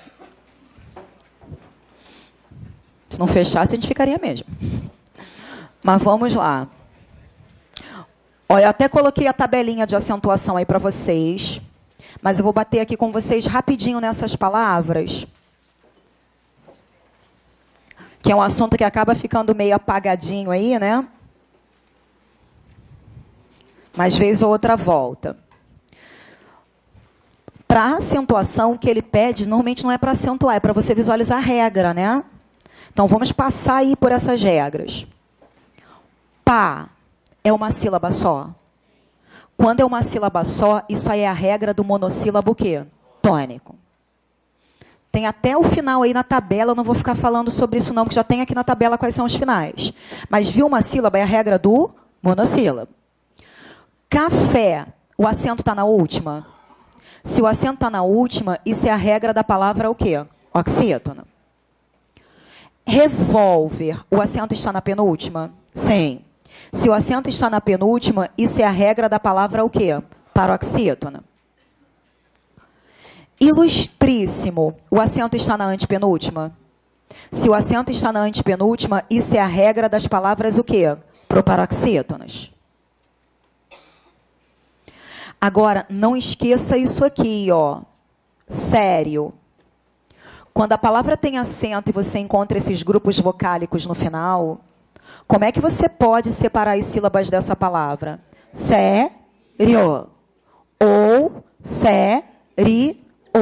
Se não fechasse, a gente ficaria mesmo. Mas vamos lá. Olha, eu até coloquei a tabelinha de acentuação aí para vocês. Mas eu vou bater aqui com vocês rapidinho nessas palavras. Que é um assunto que acaba ficando meio apagadinho aí, né? Mas vez ou outra volta. Para acentuação, o que ele pede, normalmente não é para acentuar, é para você visualizar a regra, né? Então, vamos passar aí por essas regras. Pá é uma sílaba só. Quando é uma sílaba só, isso aí é a regra do monossílabo o quê? Tônico. Tem até o final aí na tabela, eu não vou ficar falando sobre isso não, porque já tem aqui na tabela quais são os finais. Mas viu uma sílaba, é a regra do monossílabo. Café, o acento está na última? Se o acento está na última, isso é a regra da palavra o quê? Oxítona. Revólver, o acento está na penúltima? Sim. Se o acento está na penúltima, isso é a regra da palavra o quê? Paroxítona. Ilustríssimo, o acento está na antepenúltima? Se o acento está na antepenúltima, isso é a regra das palavras o quê? Proparoxítonas. Agora, não esqueça isso aqui, ó. Sério. Quando a palavra tem acento e você encontra esses grupos vocálicos no final, como é que você pode separar as sílabas dessa palavra? Sério. Ou sério.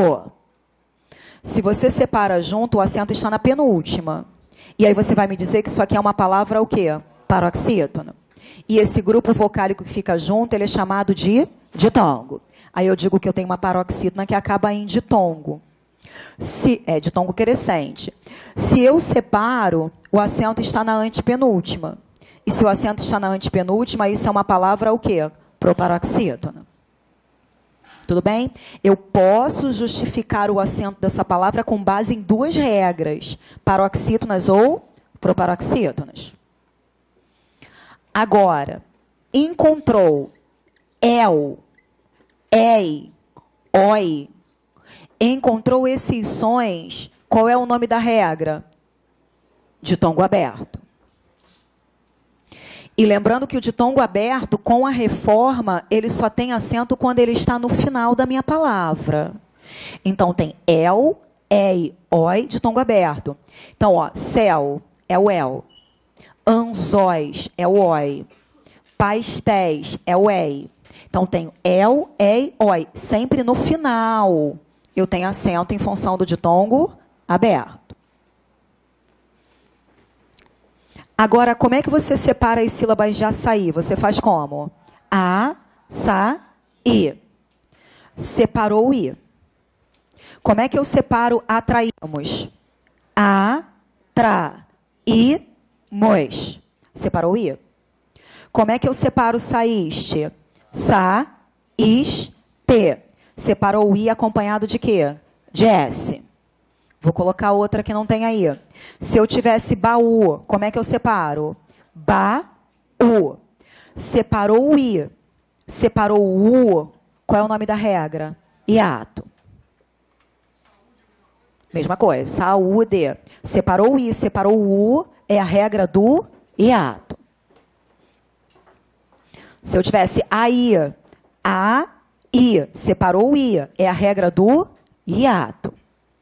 Se você separa junto, o acento está na penúltima. E aí você vai me dizer que isso aqui é uma palavra o quê? Paroxítona. E esse grupo vocálico que fica junto, ele é chamado de ditongo. Aí eu digo que eu tenho uma paroxítona que acaba em ditongo. É ditongo crescente. Se eu separo, o acento está na antepenúltima. E se o acento está na antepenúltima, isso é uma palavra o quê? Proparoxítona. Tudo bem? Eu posso justificar o acento dessa palavra com base em duas regras: paroxítonas ou proparoxítonas. Agora, encontrou el, ei, oi. Encontrou esses sons, qual é o nome da regra? Ditongo aberto. E lembrando que o ditongo aberto, com a reforma, ele só tem acento quando ele está no final da minha palavra. Então, tem el, ei, oi, ditongo aberto. Então, ó, céu é o el. Anzóis é o oi. Pastéis é o ei. Então, tem el, ei, oi. Sempre no final, eu tenho acento em função do ditongo aberto. Agora, como é que você separa as sílabas de açaí? Você faz como? A, sa, i. Separou o i. Como é que eu separo atraímos? A, tra, i, mos. Separou o i. Como é que eu separo saíste? Sa, is, te. Separou o i acompanhado de quê? De S. Vou colocar outra que não tem aí. Se eu tivesse baú, como é que eu separo? Ba-u. Separou o i. Separou o u. Qual é o nome da regra? Hiato. Mesma coisa. Saúde. Separou o i, separou o u. É a regra do hiato. Se eu tivesse aí, a, i. Separou o i. É a regra do hiato.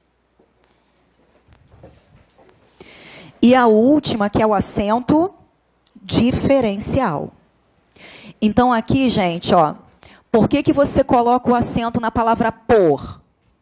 E a última, que é o acento diferencial. Então, aqui, gente, ó, por que você coloca o acento na palavra por?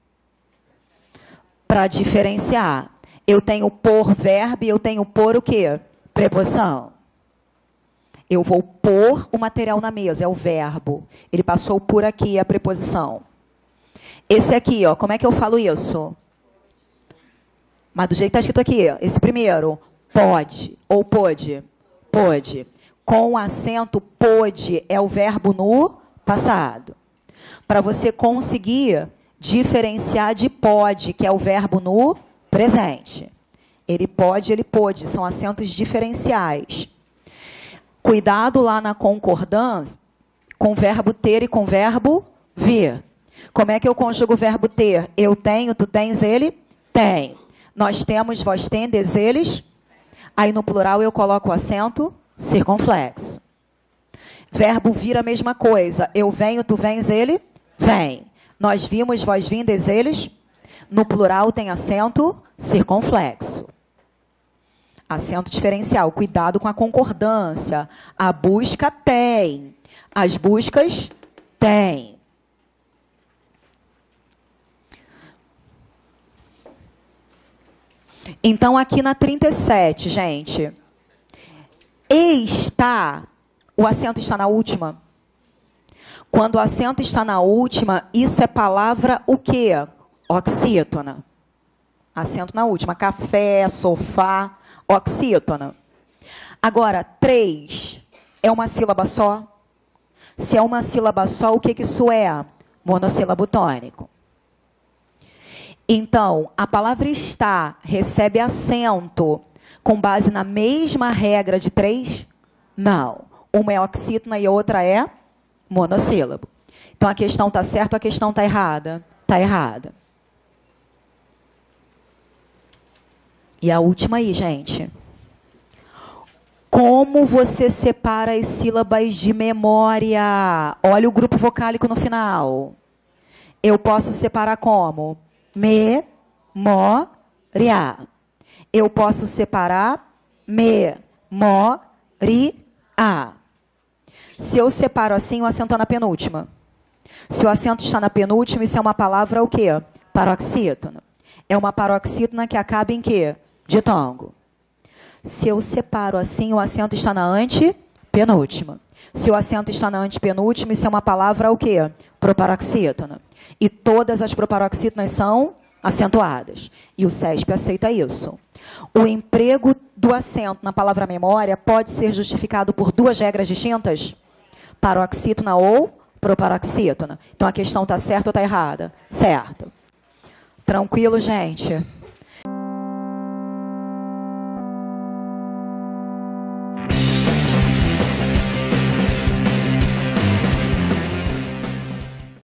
Para diferenciar. Eu tenho por verbo e eu tenho por o quê? Preposição. Eu vou pôr o material na mesa, é o verbo. Ele passou por aqui, a preposição. Esse aqui, ó, como é que eu falo isso? Mas do jeito que está escrito aqui, esse primeiro, pode ou pôde? Pôde. Com acento pôde é o verbo no passado. Para você conseguir diferenciar de pode, que é o verbo no presente. Ele pode, ele pôde. São acentos diferenciais. Cuidado lá na concordância com o verbo ter e com o verbo vir. Como é que eu conjugo o verbo ter? Eu tenho, tu tens, ele tem. Nós temos, vós tendes, eles. Aí no plural eu coloco o acento circunflexo. Verbo vir a mesma coisa. Eu venho, tu vens, ele vem. Nós vimos, vós vindes, eles. No plural tem acento circunflexo. Acento diferencial. Cuidado com a concordância. A busca tem. As buscas têm. Então, aqui na 37, gente, está, o acento está na última. Quando o acento está na última, isso é palavra o quê? Oxítona. Acento na última. Café, sofá, oxítona. Agora, 3 é uma sílaba só? Se é uma sílaba só, o que isso é? Monossílabo tônico. Então, a palavra está recebe acento com base na mesma regra de 3? Não. Uma é oxítona e a outra é monossílabo. Então, a questão está certa ou a questão está errada? Está errada. E a última aí, gente. Como você separa as sílabas de memória? Olha o grupo vocálico no final. Eu posso separar como? Memória. Eu posso separar memória. Se eu separo assim, o acento está na penúltima. Se o acento está na penúltima, isso é uma palavra o quê? Paroxítona. É uma paroxítona que acaba em quê? Ditongo. Se eu separo assim, o acento está na antepenúltima. Se o acento está na antepenúltima, isso é uma palavra o quê? Proparoxítona. E todas as proparoxítonas são acentuadas. E o SESP aceita isso. O emprego do acento na palavra memória pode ser justificado por duas regras distintas? Paroxítona ou proparoxítona. Então, a questão está certa ou está errada? Certo. Tranquilo, gente?